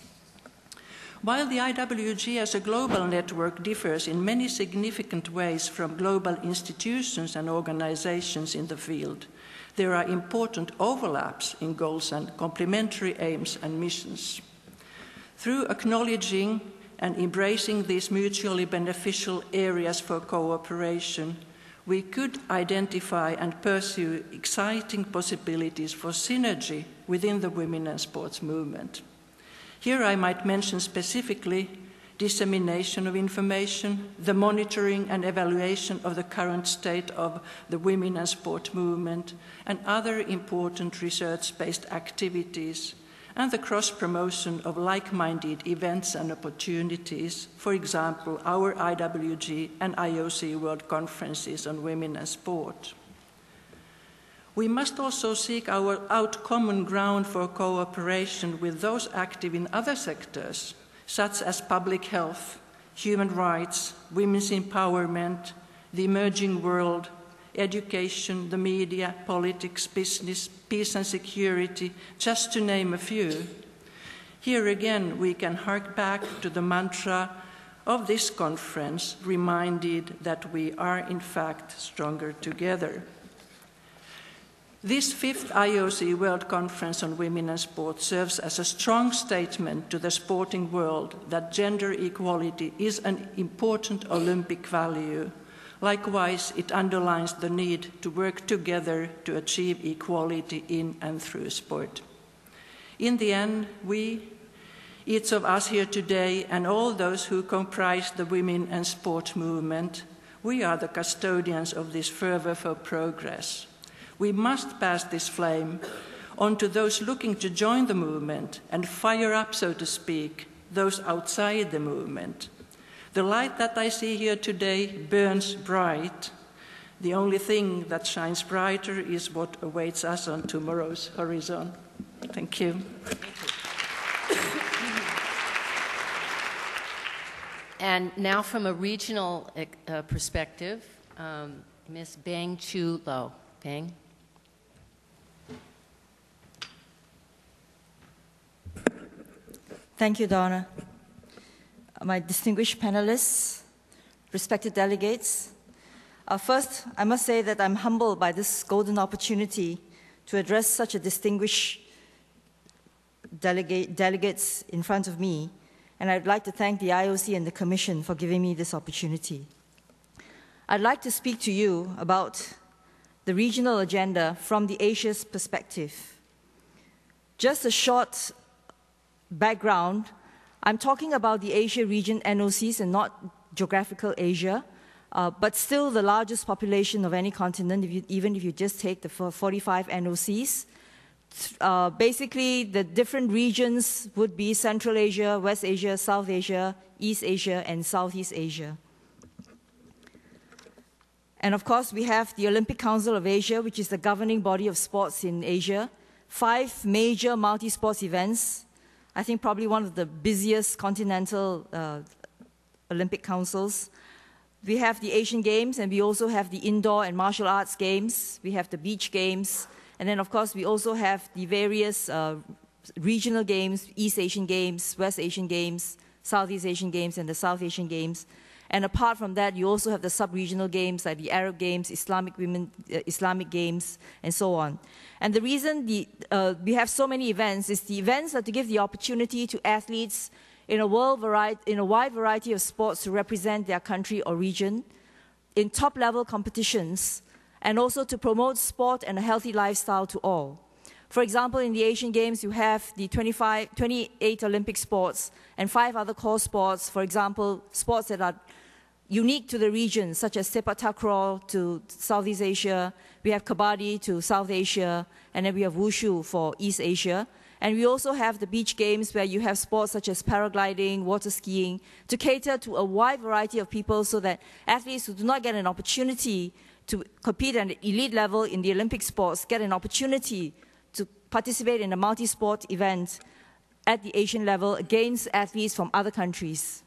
While the IWG as a global network differs in many significant ways from global institutions and organizations in the field, there are important overlaps in goals and complementary aims and missions. Through acknowledging and embracing these mutually beneficial areas for cooperation, we could identify and pursue exciting possibilities for synergy within the women and sports movement. Here I might mention specifically dissemination of information, the monitoring and evaluation of the current state of the women and sport movement, and other important research-based activities, and the cross-promotion of like-minded events and opportunities, for example, our IWG and IOC World Conferences on Women and Sport. We must also seek out common ground for cooperation with those active in other sectors, such as public health, human rights, women's empowerment, the emerging world, education, the media, politics, business, peace and security, just to name a few. Here again, we can hark back to the mantra of this conference, reminded that we are in fact stronger together. This 5th IOC World Conference on Women and Sport serves as a strong statement to the sporting world that gender equality is an important Olympic value. Likewise, it underlines the need to work together to achieve equality in and through sport. In the end, we, each of us here today, and all those who comprise the women and sport movement, we are the custodians of this fervor for progress. We must pass this flame on to those looking to join the movement and fire up, so to speak, those outside the movement. The light that I see here today burns bright. The only thing that shines brighter is what awaits us on tomorrow's horizon. Thank you. And now from a regional perspective, Ms. Beng Choo. Beng. Thank you, Donna. My distinguished panelists, respected delegates, first, I must say that I'm humbled by this golden opportunity to address such a distinguished delegates in front of me, and I'd like to thank the IOC and the Commission for giving me this opportunity. I'd like to speak to you about the regional agenda from the Asia's perspective. Just a short background, I'm talking about the Asia region NOCs and not geographical Asia, but still the largest population of any continent, even if you just take the 45 NOCs. Basically, the different regions would be Central Asia, West Asia, South Asia, East Asia, and Southeast Asia. And of course, we have the Olympic Council of Asia, which is the governing body of sports in Asia. 5 major multi-sports events. I think probably one of the busiest continental Olympic councils. We have the Asian Games, and we also have the indoor and martial arts games. We have the beach games. And then, of course, we also have the various regional games, East Asian Games, West Asian Games, Southeast Asian Games, and the South Asian Games. And apart from that, you also have the sub-regional games like the Arab Games, Islamic Games, and so on. And the reason we have so many events is the events are to give the opportunity to athletes in a wide variety of sports to represent their country or region in top-level competitions, and also to promote sport and a healthy lifestyle to all. For example, in the Asian Games, you have the 28 Olympic sports and 5 other core sports, for example, sports that are unique to the region, such as sepak takraw to Southeast Asia, we have kabaddi to South Asia, and then we have wushu for East Asia. And we also have the beach games where you have sports such as paragliding, water skiing, to cater to a wide variety of people so that athletes who do not get an opportunity to compete at an elite level in the Olympic sports get an opportunity to participate in a multi-sport event at the Asian level against athletes from other countries.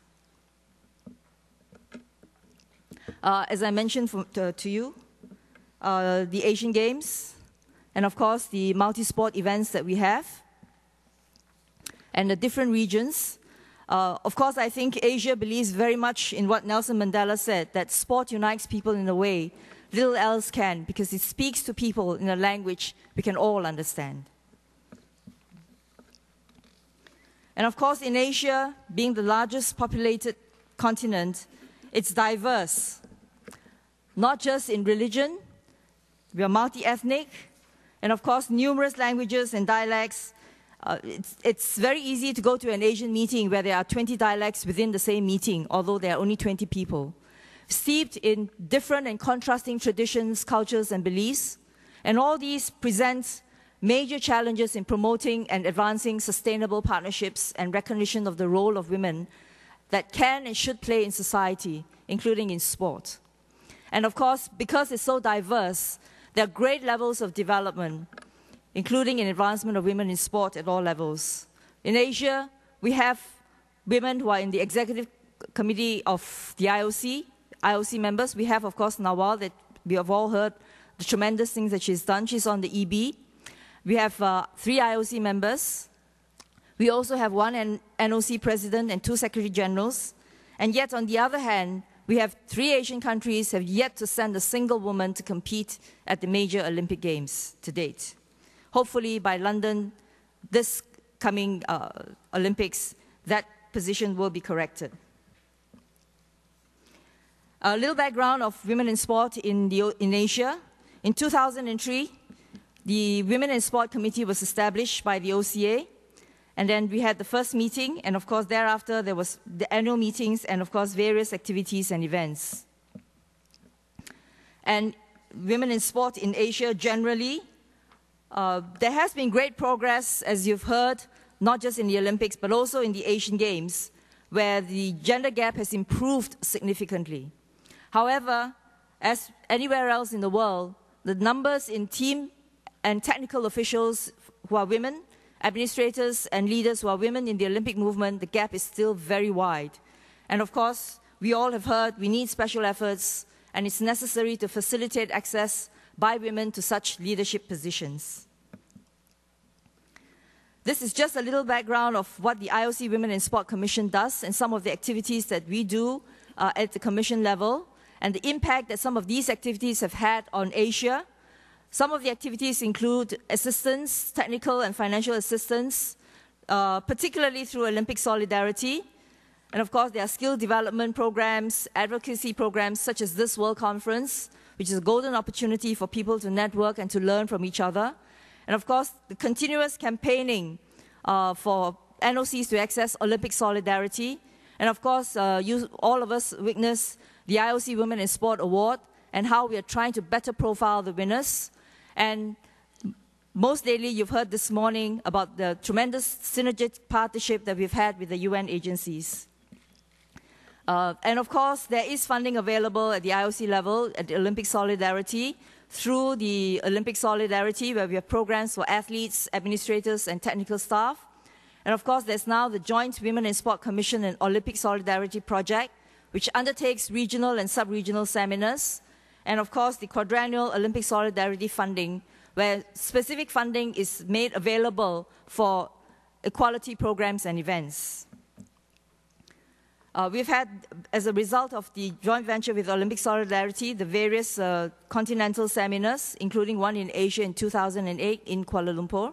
As I mentioned to you, the Asian Games, and of course the multi-sport events that we have, and the different regions. Of course, I think Asia believes very much in what Nelson Mandela said, that sport unites people in a way little else can, because it speaks to people in a language we can all understand. And of course, in Asia, being the largest populated continent, it's diverse. Not just in religion, we are multi-ethnic, and of course, numerous languages and dialects. It's very easy to go to an Asian meeting where there are 20 dialects within the same meeting, although there are only 20 people. Steeped in different and contrasting traditions, cultures, and beliefs. And all these present major challenges in promoting and advancing sustainable partnerships and recognition of the role of women that can and should play in society, including in sport. And of course, because it's so diverse, there are great levels of development, including in advancement of women in sport at all levels. In Asia, we have women who are in the executive committee of the IOC members. We have, of course, Nawal, that we have all heard the tremendous things that she's done. She's on the EB. We have 3 IOC members. We also have 1 NOC president and 2 secretary generals. And yet, on the other hand, we have 3 Asian countries have yet to send a single woman to compete at the major Olympic Games to date. Hopefully, by London, this coming Olympics, that position will be corrected. A little background of women in sport in Asia. In 2003, the Women in Sport Committee was established by the OCA, and then we had the first meeting, and of course thereafter there was the annual meetings and of course various activities and events. And women in sport in Asia generally There has been great progress, as you've heard, not just in the Olympics, but also in the Asian Games, where the gender gap has improved significantly. However, as anywhere else in the world, the numbers in team and technical officials who are women, administrators and leaders who are women in the Olympic movement, the gap is still very wide. And of course, we all have heard we need special efforts, and it's necessary to facilitate access by women to such leadership positions. This is just a little background of what the IOC Women in Sport Commission does and some of the activities that we do at the Commission level, and the impact that some of these activities have had on Asia. Some of the activities include assistance, technical and financial assistance, particularly through Olympic Solidarity. And of course, there are skill development programs, advocacy programs such as this World Conference, which is a golden opportunity for people to network and to learn from each other. And of course, the continuous campaigning for NOCs to access Olympic Solidarity. And of course, all of us witness the IOC Women in Sport Award and how we are trying to better profile the winners. And most lately, you've heard this morning about the tremendous synergistic partnership that we've had with the UN agencies. And of course, there is funding available at the IOC level, at the Olympic Solidarity, through the Olympic Solidarity, where we have programs for athletes, administrators, and technical staff. And of course, there's now the Joint Women in Sport Commission and Olympic Solidarity Project, which undertakes regional and sub-regional seminars. And of course, the quadrennial Olympic Solidarity funding, where specific funding is made available for equality programs and events. We've had, as a result of the joint venture with Olympic Solidarity, the various continental seminars, including one in Asia in 2008 in Kuala Lumpur.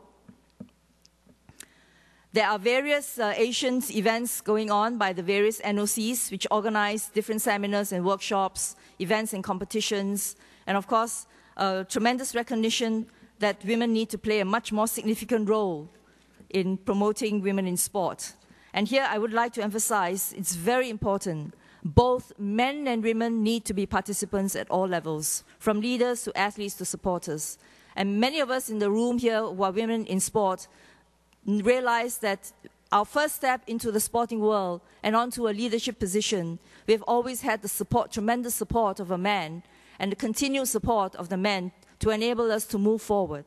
There are various Asian events going on by the various NOCs, which organize different seminars and workshops, events and competitions, and of course, tremendous recognition that women need to play a much more significant role in promoting women in sport. And here I would like to emphasize, it's very important. Both men and women need to be participants at all levels, from leaders to athletes to supporters. And many of us in the room here who are women in sport realize that our first step into the sporting world and onto a leadership position, we've always had the support, tremendous support of a man, and the continued support of the men to enable us to move forward.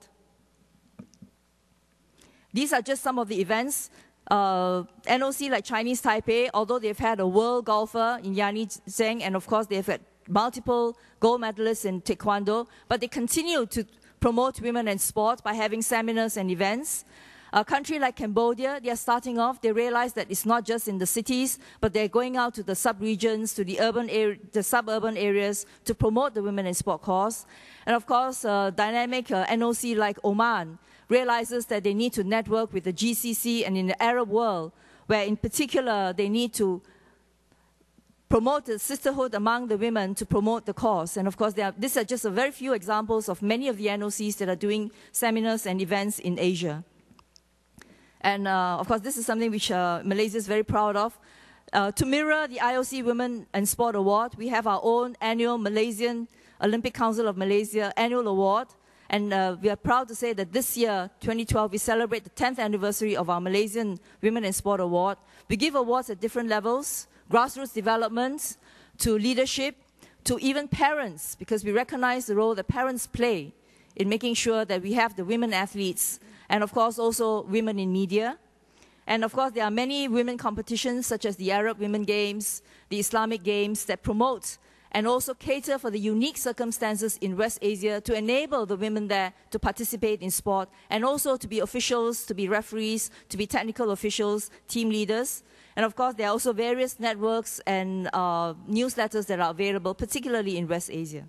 These are just some of the events. NOC like Chinese Taipei, although they've had a world golfer in Yani Zheng, and of course they've had multiple gold medalists in Taekwondo, but they continue to promote women in sport by having seminars and events. A country like Cambodia, they are starting off, they realize that it's not just in the cities, but they're going out to the sub-regions, to the suburban areas to promote the women in sport cause. And of course, dynamic NOC like Oman realizes that they need to network with the GCC and in the Arab world, where in particular they need to promote the sisterhood among the women to promote the cause. And of course, these are just a very few examples of many of the NOCs that are doing seminars and events in Asia. And of course, this is something which Malaysia is very proud of. To mirror the IOC Women and Sport Award, we have our own annual Malaysian Olympic Council of Malaysia annual award. And we are proud to say that this year, 2012, we celebrate the 10th anniversary of our Malaysian Women in Sport Award. We give awards at different levels, grassroots development, to leadership, to even parents, because we recognize the role that parents play in making sure that we have the women athletes, and of course also women in media. And of course there are many women competitions such as the Arab Women Games, the Islamic Games that promote and also cater for the unique circumstances in West Asia to enable the women there to participate in sport and also to be officials, to be referees, to be technical officials, team leaders. And of course there are also various networks and newsletters that are available, particularly in West Asia.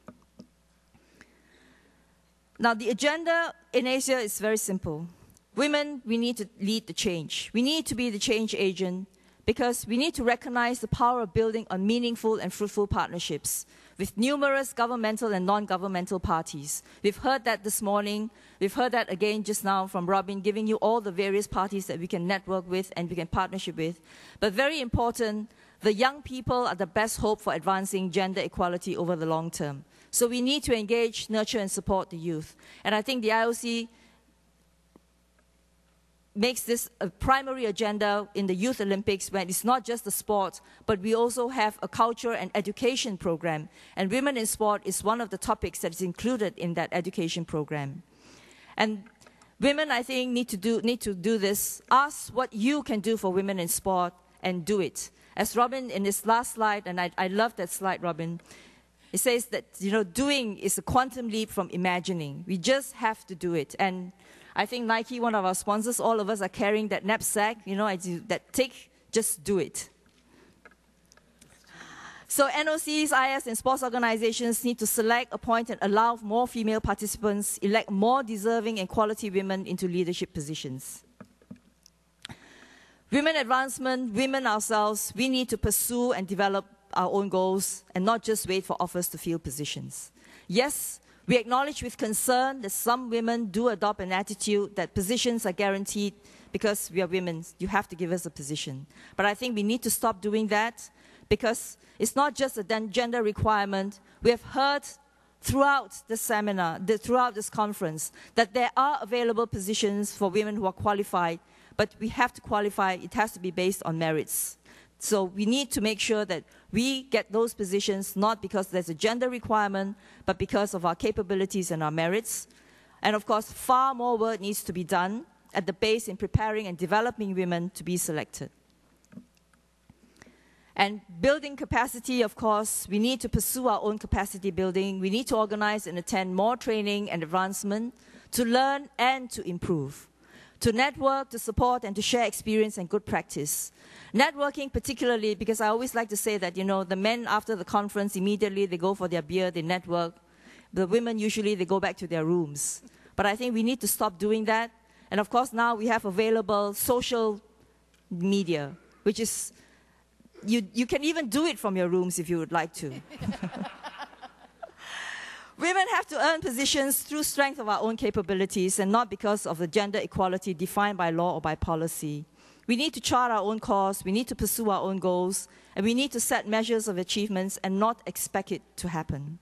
Now, the agenda in Asia is very simple. Women, we need to lead the change. We need to be the change agent because we need to recognize the power of building on meaningful and fruitful partnerships with numerous governmental and non-governmental parties. We've heard that this morning. We've heard that again just now from Robin, giving you all the various parties that we can network with and we can partnership with. But very important, the young people are the best hope for advancing gender equality over the long term. So we need to engage, nurture, and support the youth. And I think the IOC makes this a primary agenda in the Youth Olympics, when it's not just the sport, but we also have a culture and education program. And women in sport is one of the topics that is included in that education program. And women, I think, need to do this. Ask what you can do for women in sport and do it. As Robin in his last slide, and I love that slide, Robin, it says that, you know, doing is a quantum leap from imagining. We just have to do it. And I think Nike, one of our sponsors, all of us are carrying that knapsack, you know, just do it. So NOCs, IS, and sports organizations need to select, appoint, and allow more female participants, elect more deserving and quality women into leadership positions. Women advancement, women ourselves, we need to pursue and develop our own goals and not just wait for offers to fill positions. Yes, we acknowledge with concern that some women do adopt an attitude that positions are guaranteed because we are women. You have to give us a position. But I think we need to stop doing that, because it's not just a gender requirement. We have heard throughout the seminar, throughout this conference, that there are available positions for women who are qualified, but we have to qualify. It has to be based on merits. So we need to make sure that we get those positions, not because there's a gender requirement, but because of our capabilities and our merits. And of course, far more work needs to be done at the base in preparing and developing women to be selected. And building capacity, of course, we need to pursue our own capacity building. We need to organize and attend more training and advancement to learn and to improve, to network, to support, and to share experience and good practice. Networking particularly, because I always like to say that, you know, the men after the conference, immediately they go for their beer, they network. The women, usually, they go back to their rooms. But I think we need to stop doing that. And of course, now we have available social media, which is, you can even do it from your rooms if you would like to. Women have to earn positions through strength of our own capabilities and not because of the gender equality defined by law or by policy. We need to chart our own course, we need to pursue our own goals, and we need to set measures of achievements and not expect it to happen.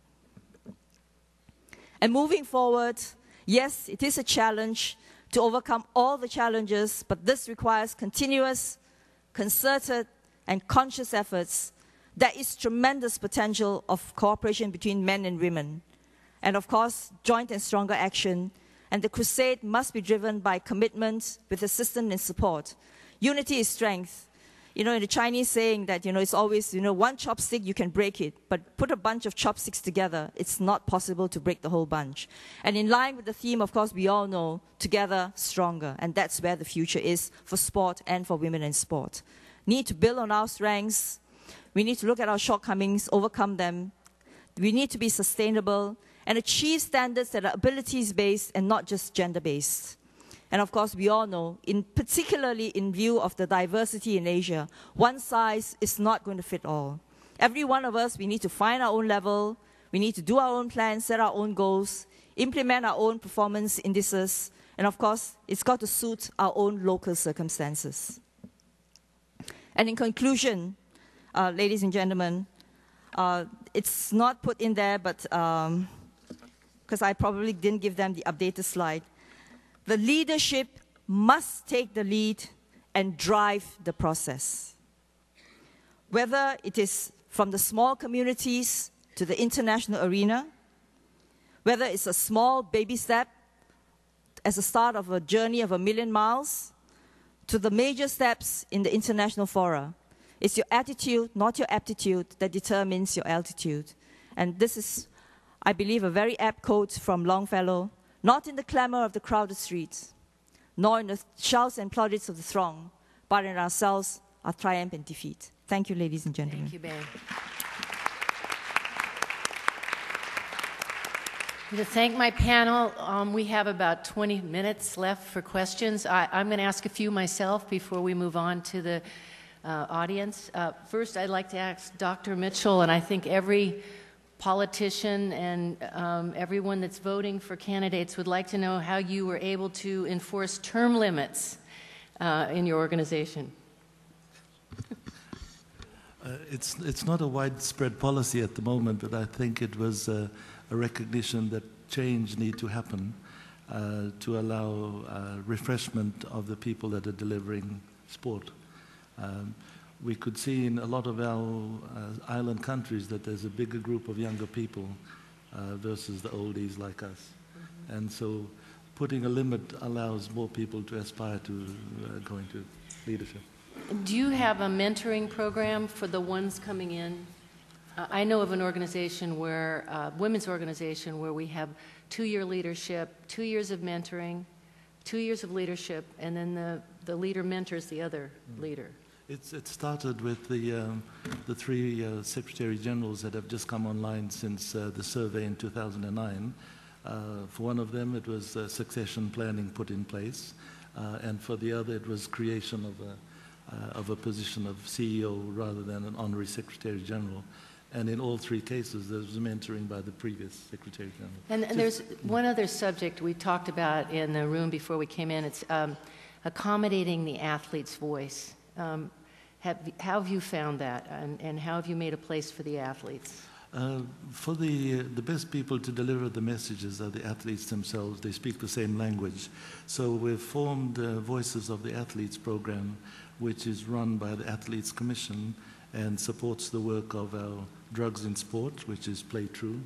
And moving forward, yes, it is a challenge to overcome all the challenges, but this requires continuous, concerted, and conscious efforts. There is tremendous potential of cooperation between men and women. And of course, joint and stronger action. And the crusade must be driven by commitment with assistance and support. Unity is strength. You know, in the Chinese saying that, you know, it's always, you know, one chopstick, you can break it. But put a bunch of chopsticks together, it's not possible to break the whole bunch. And in line with the theme, of course, we all know, together, stronger. And that's where the future is for sport and for women in sport. Need to build on our strengths. We need to look at our shortcomings, overcome them. We need to be sustainable and achieve standards that are abilities-based and not just gender-based. And of course, we all know, particularly in view of the diversity in Asia, one size is not going to fit all. Every one of us, we need to find our own level, we need to do our own plans, set our own goals, implement our own performance indices, and of course, it's got to suit our own local circumstances. And in conclusion, ladies and gentlemen, it's not put in there, but because I probably didn't give them the updated slide. The leadership must take the lead and drive the process. Whether it is from the small communities to the international arena, whether it's a small baby step as a start of a journey of 1,000,000 miles, to the major steps in the international fora. It's your attitude, not your aptitude, that determines your altitude. And this is, I believe, a very apt quote from Longfellow. Not in the clamor of the crowded streets, nor in the shouts and plaudits of the throng, but in ourselves, our triumph and defeat. Thank you, ladies and gentlemen. Thank you, Beng. To thank my panel, we have about 20 minutes left for questions. I'm going to ask a few myself before we move on to the audience. First, I'd like to ask Dr. Mitchell, and I think every politician and everyone that's voting for candidates would like to know how you were able to enforce term limits in your organization. It's not a widespread policy at the moment, but I think it was a recognition that change need to happen to allow refreshment of the people that are delivering sport. We could see in a lot of our island countries that there's a bigger group of younger people versus the oldies like us. Mm-hmm. And so putting a limit allows more people to aspire to go into leadership. Do you have a mentoring program for the ones coming in? I know of an organization where, women's organization, where we have 2-year leadership, 2 years of mentoring, 2 years of leadership, and then the leader mentors the other leader. It started with the 3 Secretary Generals that have just come online since the survey in 2009. For one of them, it was succession planning put in place, and for the other, it was creation of a position of CEO rather than an honorary Secretary General. And in all 3 cases, there was mentoring by the previous Secretary General. And there's one other subject we talked about in the room before we came in. It's accommodating the athlete's voice. How have you found that, and how have you made a place for the athletes? For the best people to deliver the messages are the athletes themselves. They speak the same language. So we've formed Voices of the Athletes program, which is run by the Athletes Commission and supports the work of our Drugs in Sport, which is Play True,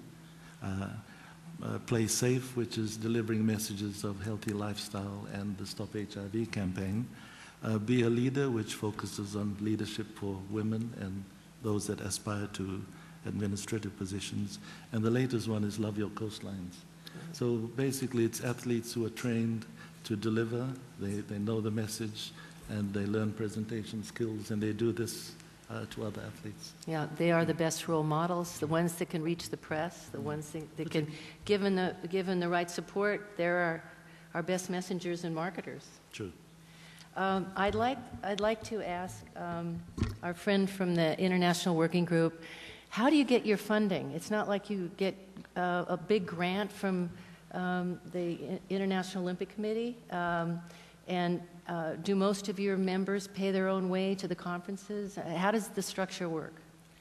Play Safe, which is delivering messages of healthy lifestyle, and the Stop HIV campaign. Be a Leader, which focuses on leadership for women and those that aspire to administrative positions. And the latest one is Love Your Coastlines. So basically it's athletes who are trained to deliver, they know the message, and they learn presentation skills, and they do this to other athletes. Yeah, they are the best role models, the ones that can reach the press, the ones that can, given the right support, they're our best messengers and marketers. True. I'd like to ask our friend from the International Working Group, how do you get your funding? It's not like you get a big grant from the International Olympic Committee, and do most of your members pay their own way to the conferences? How does the structure work?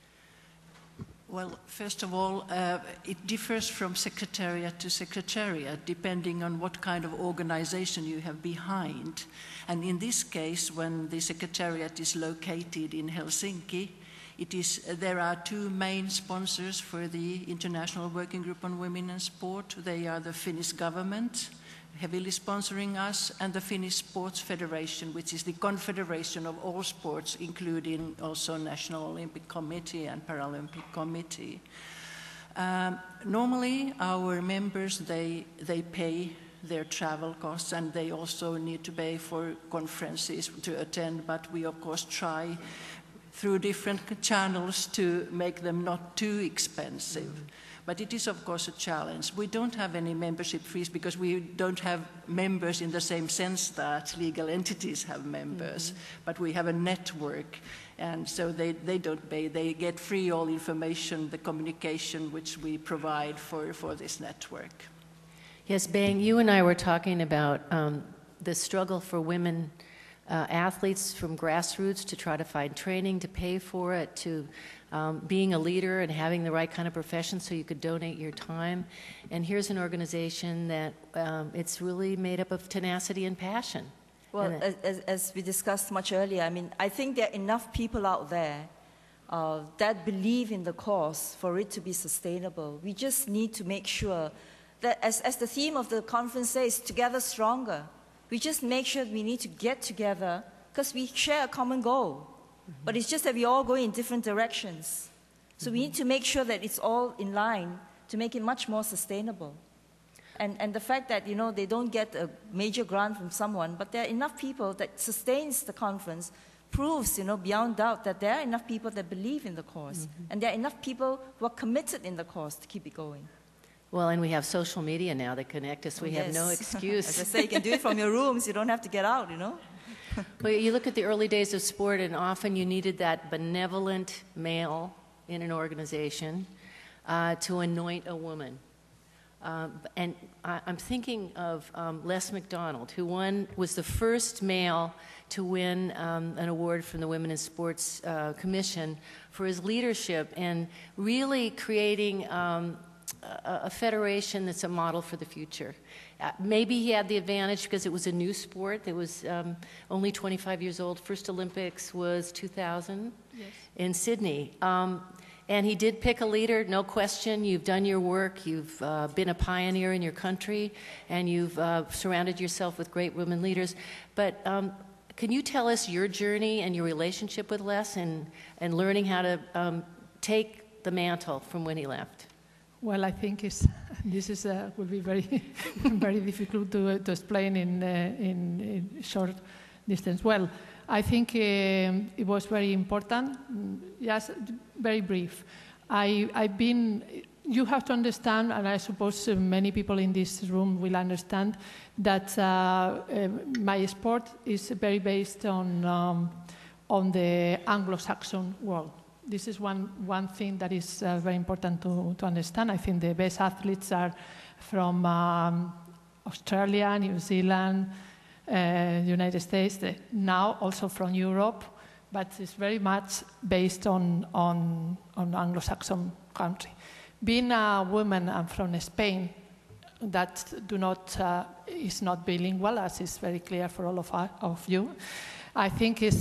Well, first of all, it differs from secretariat to secretariat, depending on what kind of organization you have behind. And in this case, when the secretariat is located in Helsinki, there are 2 main sponsors for the International Working Group on Women and Sport. They are the Finnish government, heavily sponsoring us, and the Finnish Sports Federation, which is the confederation of all sports, including also National Olympic Committee and Paralympic Committee. Normally, our members, they pay their travel costs, and they also need to pay for conferences to attend, but we of course try through different channels to make them not too expensive. But it is, of course, a challenge. We don't have any membership fees because we don't have members in the same sense that legal entities have members. But we have a network, and so they don't pay. They get free all information, the communication which we provide for this network. Yes, Beng, you and I were talking about the struggle for women athletes from grassroots to try to find training, to pay for it, to being a leader and having the right kind of profession so you could donate your time. And here's an organization that it's really made up of tenacity and passion. Well, as we discussed much earlier, I mean, I think there are enough people out there that believe in the cause for it to be sustainable. We just need to make sure that, as the theme of the conference says, together stronger. We just make sure we need to get together because we share a common goal. But it's just that we all go in different directions. So we need to make sure that it's all in line to make it much more sustainable. And the fact that, you know, they don't get a major grant from someone, but there are enough people that sustains the conference, proves, you know, beyond doubt that there are enough people that believe in the cause. And there are enough people who are committed in the cause to keep it going. Well, and we have social media now that connect us. We have no excuse. As I say, you can do it from your rooms. You don't have to get out, you know. Well, you look at the early days of sport, and often you needed that benevolent male in an organization to anoint a woman. And I'm thinking of Les McDonald, who was the first male to win an award from the Women in Sports Commission for his leadership and really creating a federation that's a model for the future. Maybe he had the advantage because it was a new sport. It was only 25 years old. First Olympics was 2000 in Sydney. And he did pick a leader, no question. You've done your work. You've been a pioneer in your country, and you've surrounded yourself with great women leaders. But can you tell us your journey and your relationship with Les and learning how to take the mantle from when he left? Well, I think this will be very, very difficult to explain in short distance. Well, I think it was very important. Just very brief. You have to understand, and I suppose many people in this room will understand, that my sport is very based on the Anglo-Saxon world. This is one thing that is very important to understand. I think the best athletes are from Australia, New Zealand, United States, now also from Europe, but it's very much based on Anglo-Saxon country. Being a woman, I'm from Spain, that is not bilingual, as is very clear for all of you. I think it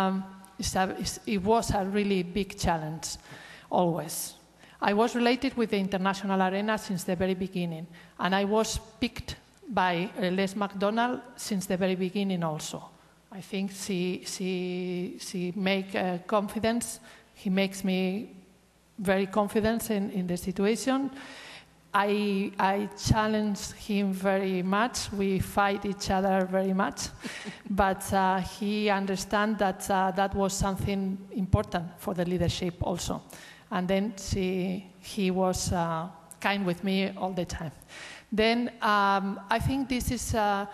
was a really big challenge, always. I was related with the international arena since the very beginning, and I was picked by Les McDonald since the very beginning also. I think she make confidence. He makes me very confident in the situation. I challenge him very much. We fight each other very much, but he understands that that was something important for the leadership also. And then he was kind with me all the time. Then I think this is the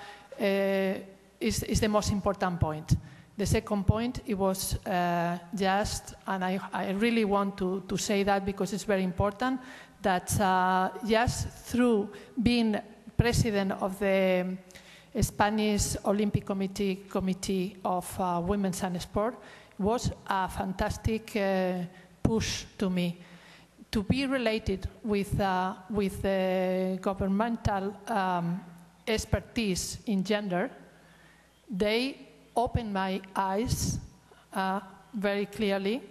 most important point. The second point, it was just, and I really want to say that because it's very important, that just through being president of the Spanish Olympic Committee of Women's and Sport was a fantastic push to me. To be related with the governmental expertise in gender, they opened my eyes very clearly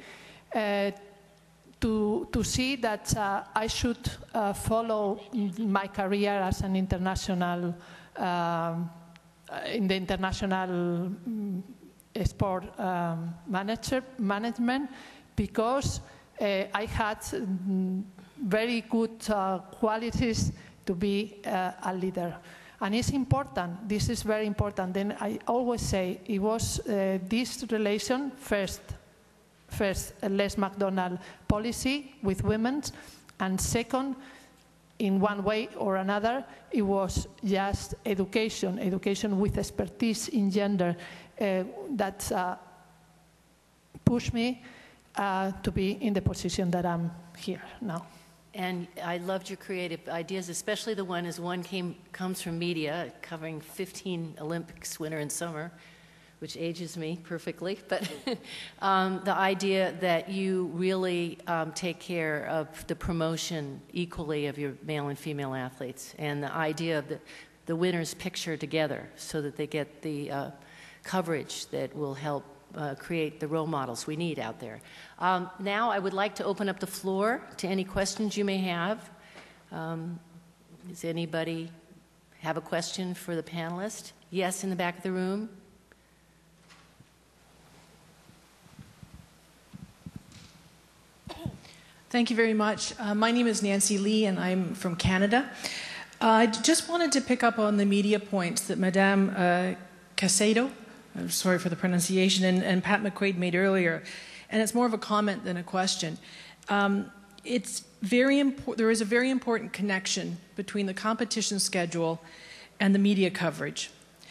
to see that I should follow my career as an international, in the international sport management, because I had very good qualities to be a leader. And it's important, this is very important. Then I always say it was this relation, first Les McDonald policy with women, and second, in one way or another, it was just education with expertise in gender that pushed me to be in the position that I'm here now. And I loved your creative ideas, especially the one comes from media, covering 15 Olympics, winter and summer, which ages me perfectly. But the idea that you really take care of the promotion equally of your male and female athletes, and the idea of the winners picture together so that they get the coverage that will help create the role models we need out there. Now I would like to open up the floor to any questions you may have. Does anybody have a question for the panelist? Yes, in the back of the room. Thank you very much. My name is Nancy Lee, and I'm from Canada. I just wanted to pick up on the media points that Madame Casado, I'm sorry for the pronunciation, and Pat McQuaid made earlier. And it's more of a comment than a question. It's very there is a very important connection between the competition schedule and the media coverage.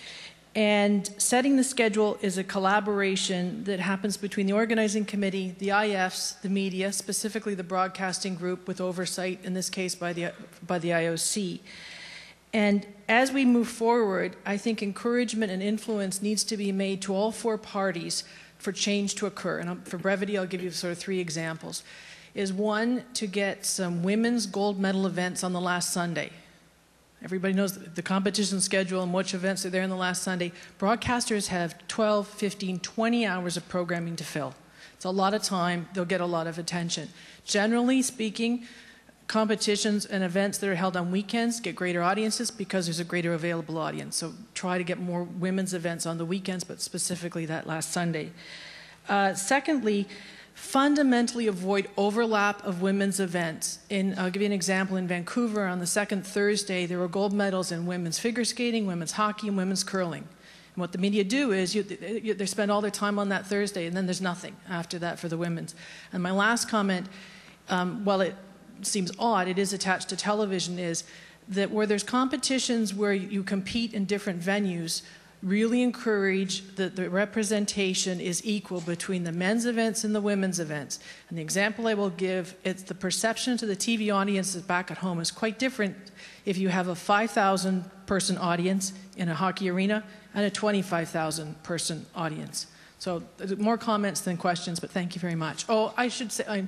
And setting the schedule is a collaboration that happens between the organizing committee, the IFs, the media, specifically the broadcasting group with oversight, in this case by the IOC. And as we move forward, I think encouragement and influence needs to be made to all four parties for change to occur. And for brevity, I'll give you sort of 3 examples. Is one, to get some women's gold medal events on the last Sunday. Everybody knows the competition schedule and which events are there on the last Sunday. Broadcasters have 12, 15, 20 hours of programming to fill. It's a lot of time. They'll get a lot of attention. Generally speaking, competitions and events that are held on weekends get greater audiences because there's a greater available audience. So try to get more women's events on the weekends, but specifically that last Sunday. Secondly, fundamentally avoid overlap of women's events. I'll give you an example. In Vancouver, on the second Thursday, there were gold medals in women's figure skating, women's hockey, and women's curling. And what the media do is they spend all their time on that Thursday, and then there's nothing after that for the women's. And my last comment, while it seems odd, it is attached to television, is that where there's competitions where you compete in different venues, really encourage that the representation is equal between the men's events and the women's events. And the example I will give, it's the perception to the TV audiences back at home is quite different if you have a 5,000 person audience in a hockey arena and a 25,000 person audience. So more comments than questions, but thank you very much. Oh, I should say,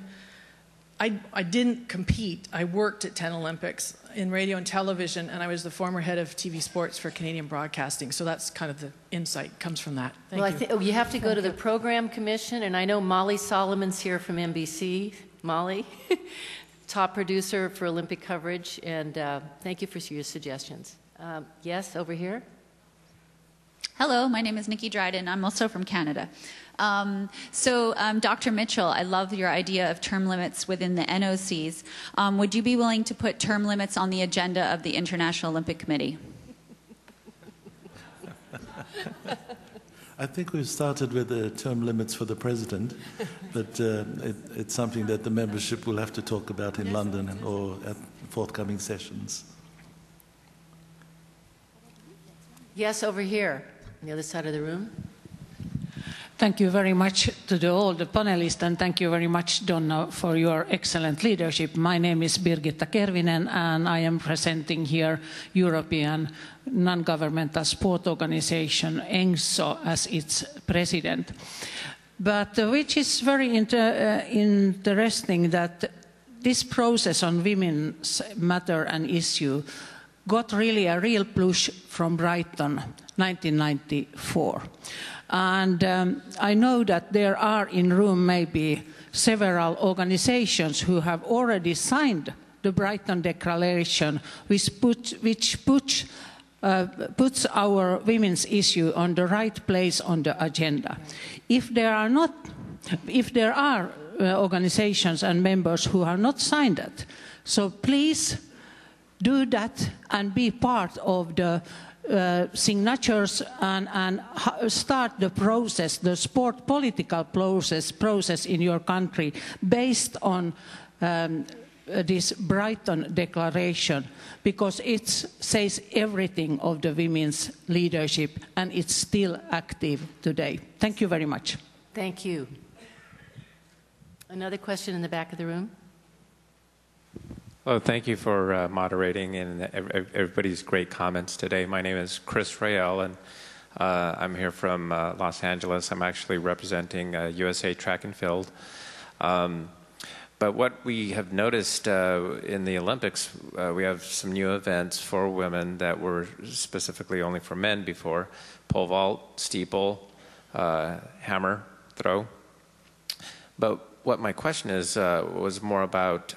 I didn't compete. I worked at 10 Olympics in radio and television, and I was the former head of TV sports for Canadian Broadcasting. So that's kind of the insight comes from that. Thank you. You have to go to the program commission, and I know Molly Solomon's here from NBC. Molly, top producer for Olympic coverage, and thank you for your suggestions. Yes, over here. Hello, my name is Nikki Dryden. I'm also from Canada. Dr. Mitchell, I love your idea of term limits within the NOCs. Would you be willing to put term limits on the agenda of the International Olympic Committee? I think we've started with the term limits for the president, but it's something that the membership will have to talk about in London or at forthcoming sessions. Yes, over here, on the other side of the room. Thank you very much to all the panelists, and thank you very much, Donna, for your excellent leadership. My name is Birgitta Kervinen, and I am presenting here European non-governmental sport organization, ENGSO, as its president. But which is very interesting that this process on women's matter and issue got really a real push from Brighton, 1994. And I know that there are in room maybe several organizations who have already signed the Brighton Declaration, which puts our women's issue on the right place on the agenda. If there are organizations and members who have not signed it, so please do that and be part of the signatures and start the process, the sport political process in your country based on this Brighton Declaration, because it says everything of the women's leadership and it's still active today. Thank you very much. Thank you. Another question in the back of the room. Well, thank you for moderating and everybody's great comments today. My name is Chris Rael, and I'm here from Los Angeles. I'm actually representing USA Track and Field. But what we have noticed in the Olympics, we have some new events for women that were specifically only for men before: pole vault, steeple, hammer throw. But what my question is was more about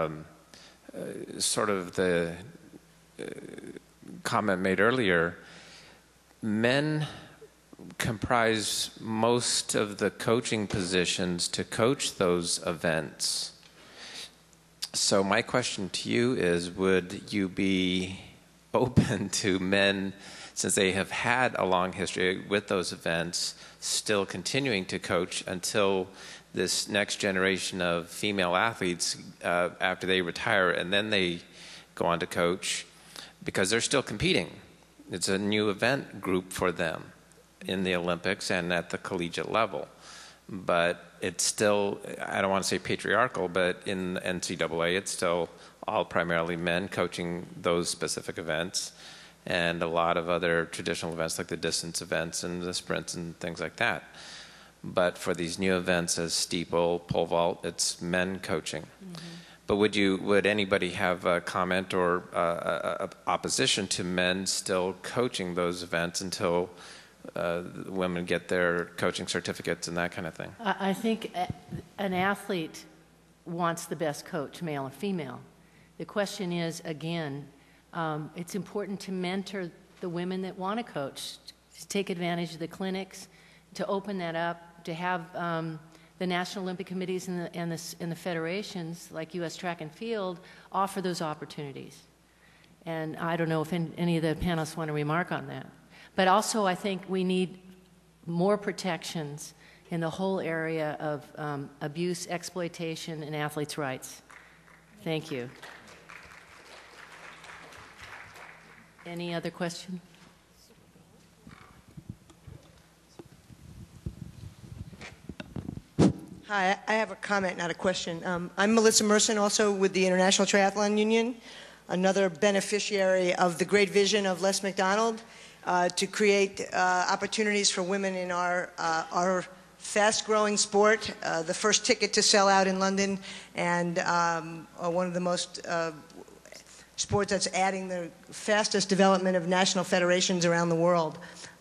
sort of the comment made earlier. Men comprise most of the coaching positions to coach those events. So my question to you is, would you be open to men, since they have had a long history with those events, still continuing to coach until this next generation of female athletes, after they retire, and then they go on to coach, because they're still competing. It's a new event group for them in the Olympics and at the collegiate level. But it's still, I don't want to say patriarchal, but in NCAA, it's still all primarily men coaching those specific events, and a lot of other traditional events like the distance events and the sprints and things like that. But for these new events as steeple, pole vault, it's men coaching. Mm-hmm. But would anybody have a comment or opposition to men still coaching those events until women get their coaching certificates and that kind of thing? I think an athlete wants the best coach, male or female. The question is, again, it's important to mentor the women that want to coach, to take advantage of the clinics, to open that up, to have the National Olympic Committees and the federations, like U.S. Track and Field, offer those opportunities. And I don't know if any of the panelists want to remark on that. But also, I think we need more protections in the whole area of abuse, exploitation, and athletes' rights. Thank you. Any other question? Hi, I have a comment, not a question. I'm Melissa Merson, also with the International Triathlon Union, another beneficiary of the great vision of Les McDonald to create opportunities for women in our fast-growing sport, the first ticket to sell out in London, and one of the most sports that's adding the fastest development of national federations around the world.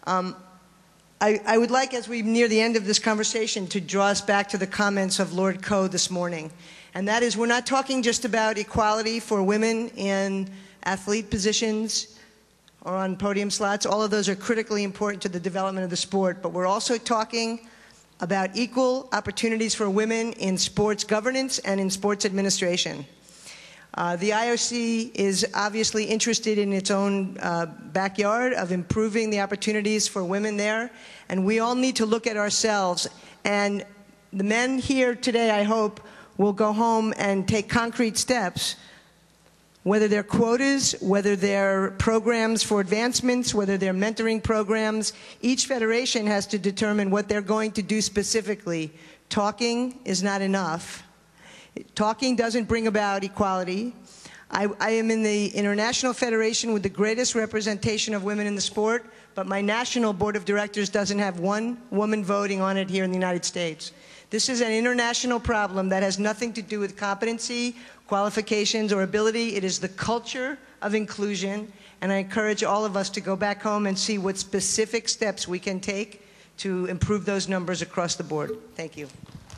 I would like, as we near the end of this conversation, to draw us back to the comments of Lord Coe this morning. And that is, we're not talking just about equality for women in athlete positions or on podium slots. All of those are critically important to the development of the sport. But we're also talking about equal opportunities for women in sports governance and in sports administration. The IOC is obviously interested in its own backyard of improving the opportunities for women there, and we all need to look at ourselves. And the men here today, I hope, will go home and take concrete steps, whether they're quotas, whether they're programs for advancements, whether they're mentoring programs. Each federation has to determine what they're going to do specifically. Talking is not enough. Talking doesn't bring about equality. I am in the International Federation with the greatest representation of women in the sport, but my national board of directors doesn't have one woman voting on it here in the United States. This is an international problem that has nothing to do with competency, qualifications, or ability. It is the culture of inclusion, and I encourage all of us to go back home and see what specific steps we can take to improve those numbers across the board. Thank you.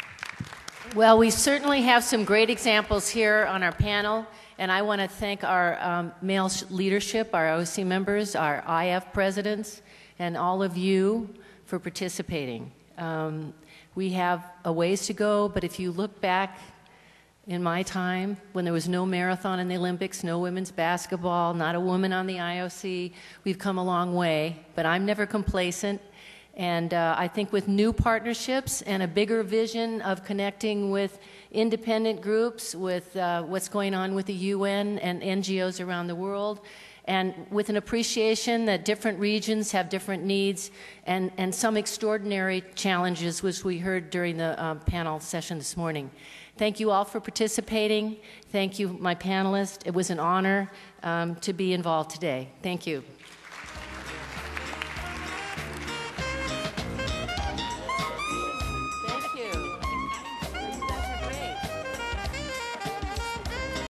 Well, we certainly have some great examples here on our panel, and I want to thank our male leadership, our IOC members, our IF presidents, and all of you for participating. We have a ways to go, but if you look back in my time, when there was no marathon in the Olympics, no women's basketball, not a woman on the IOC, we've come a long way, but I'm never complacent. And I think with new partnerships and a bigger vision of connecting with independent groups, with what's going on with the UN and NGOs around the world, and with an appreciation that different regions have different needs and some extraordinary challenges, which we heard during the panel session this morning. Thank you all for participating. Thank you, my panelists. It was an honor to be involved today. Thank you.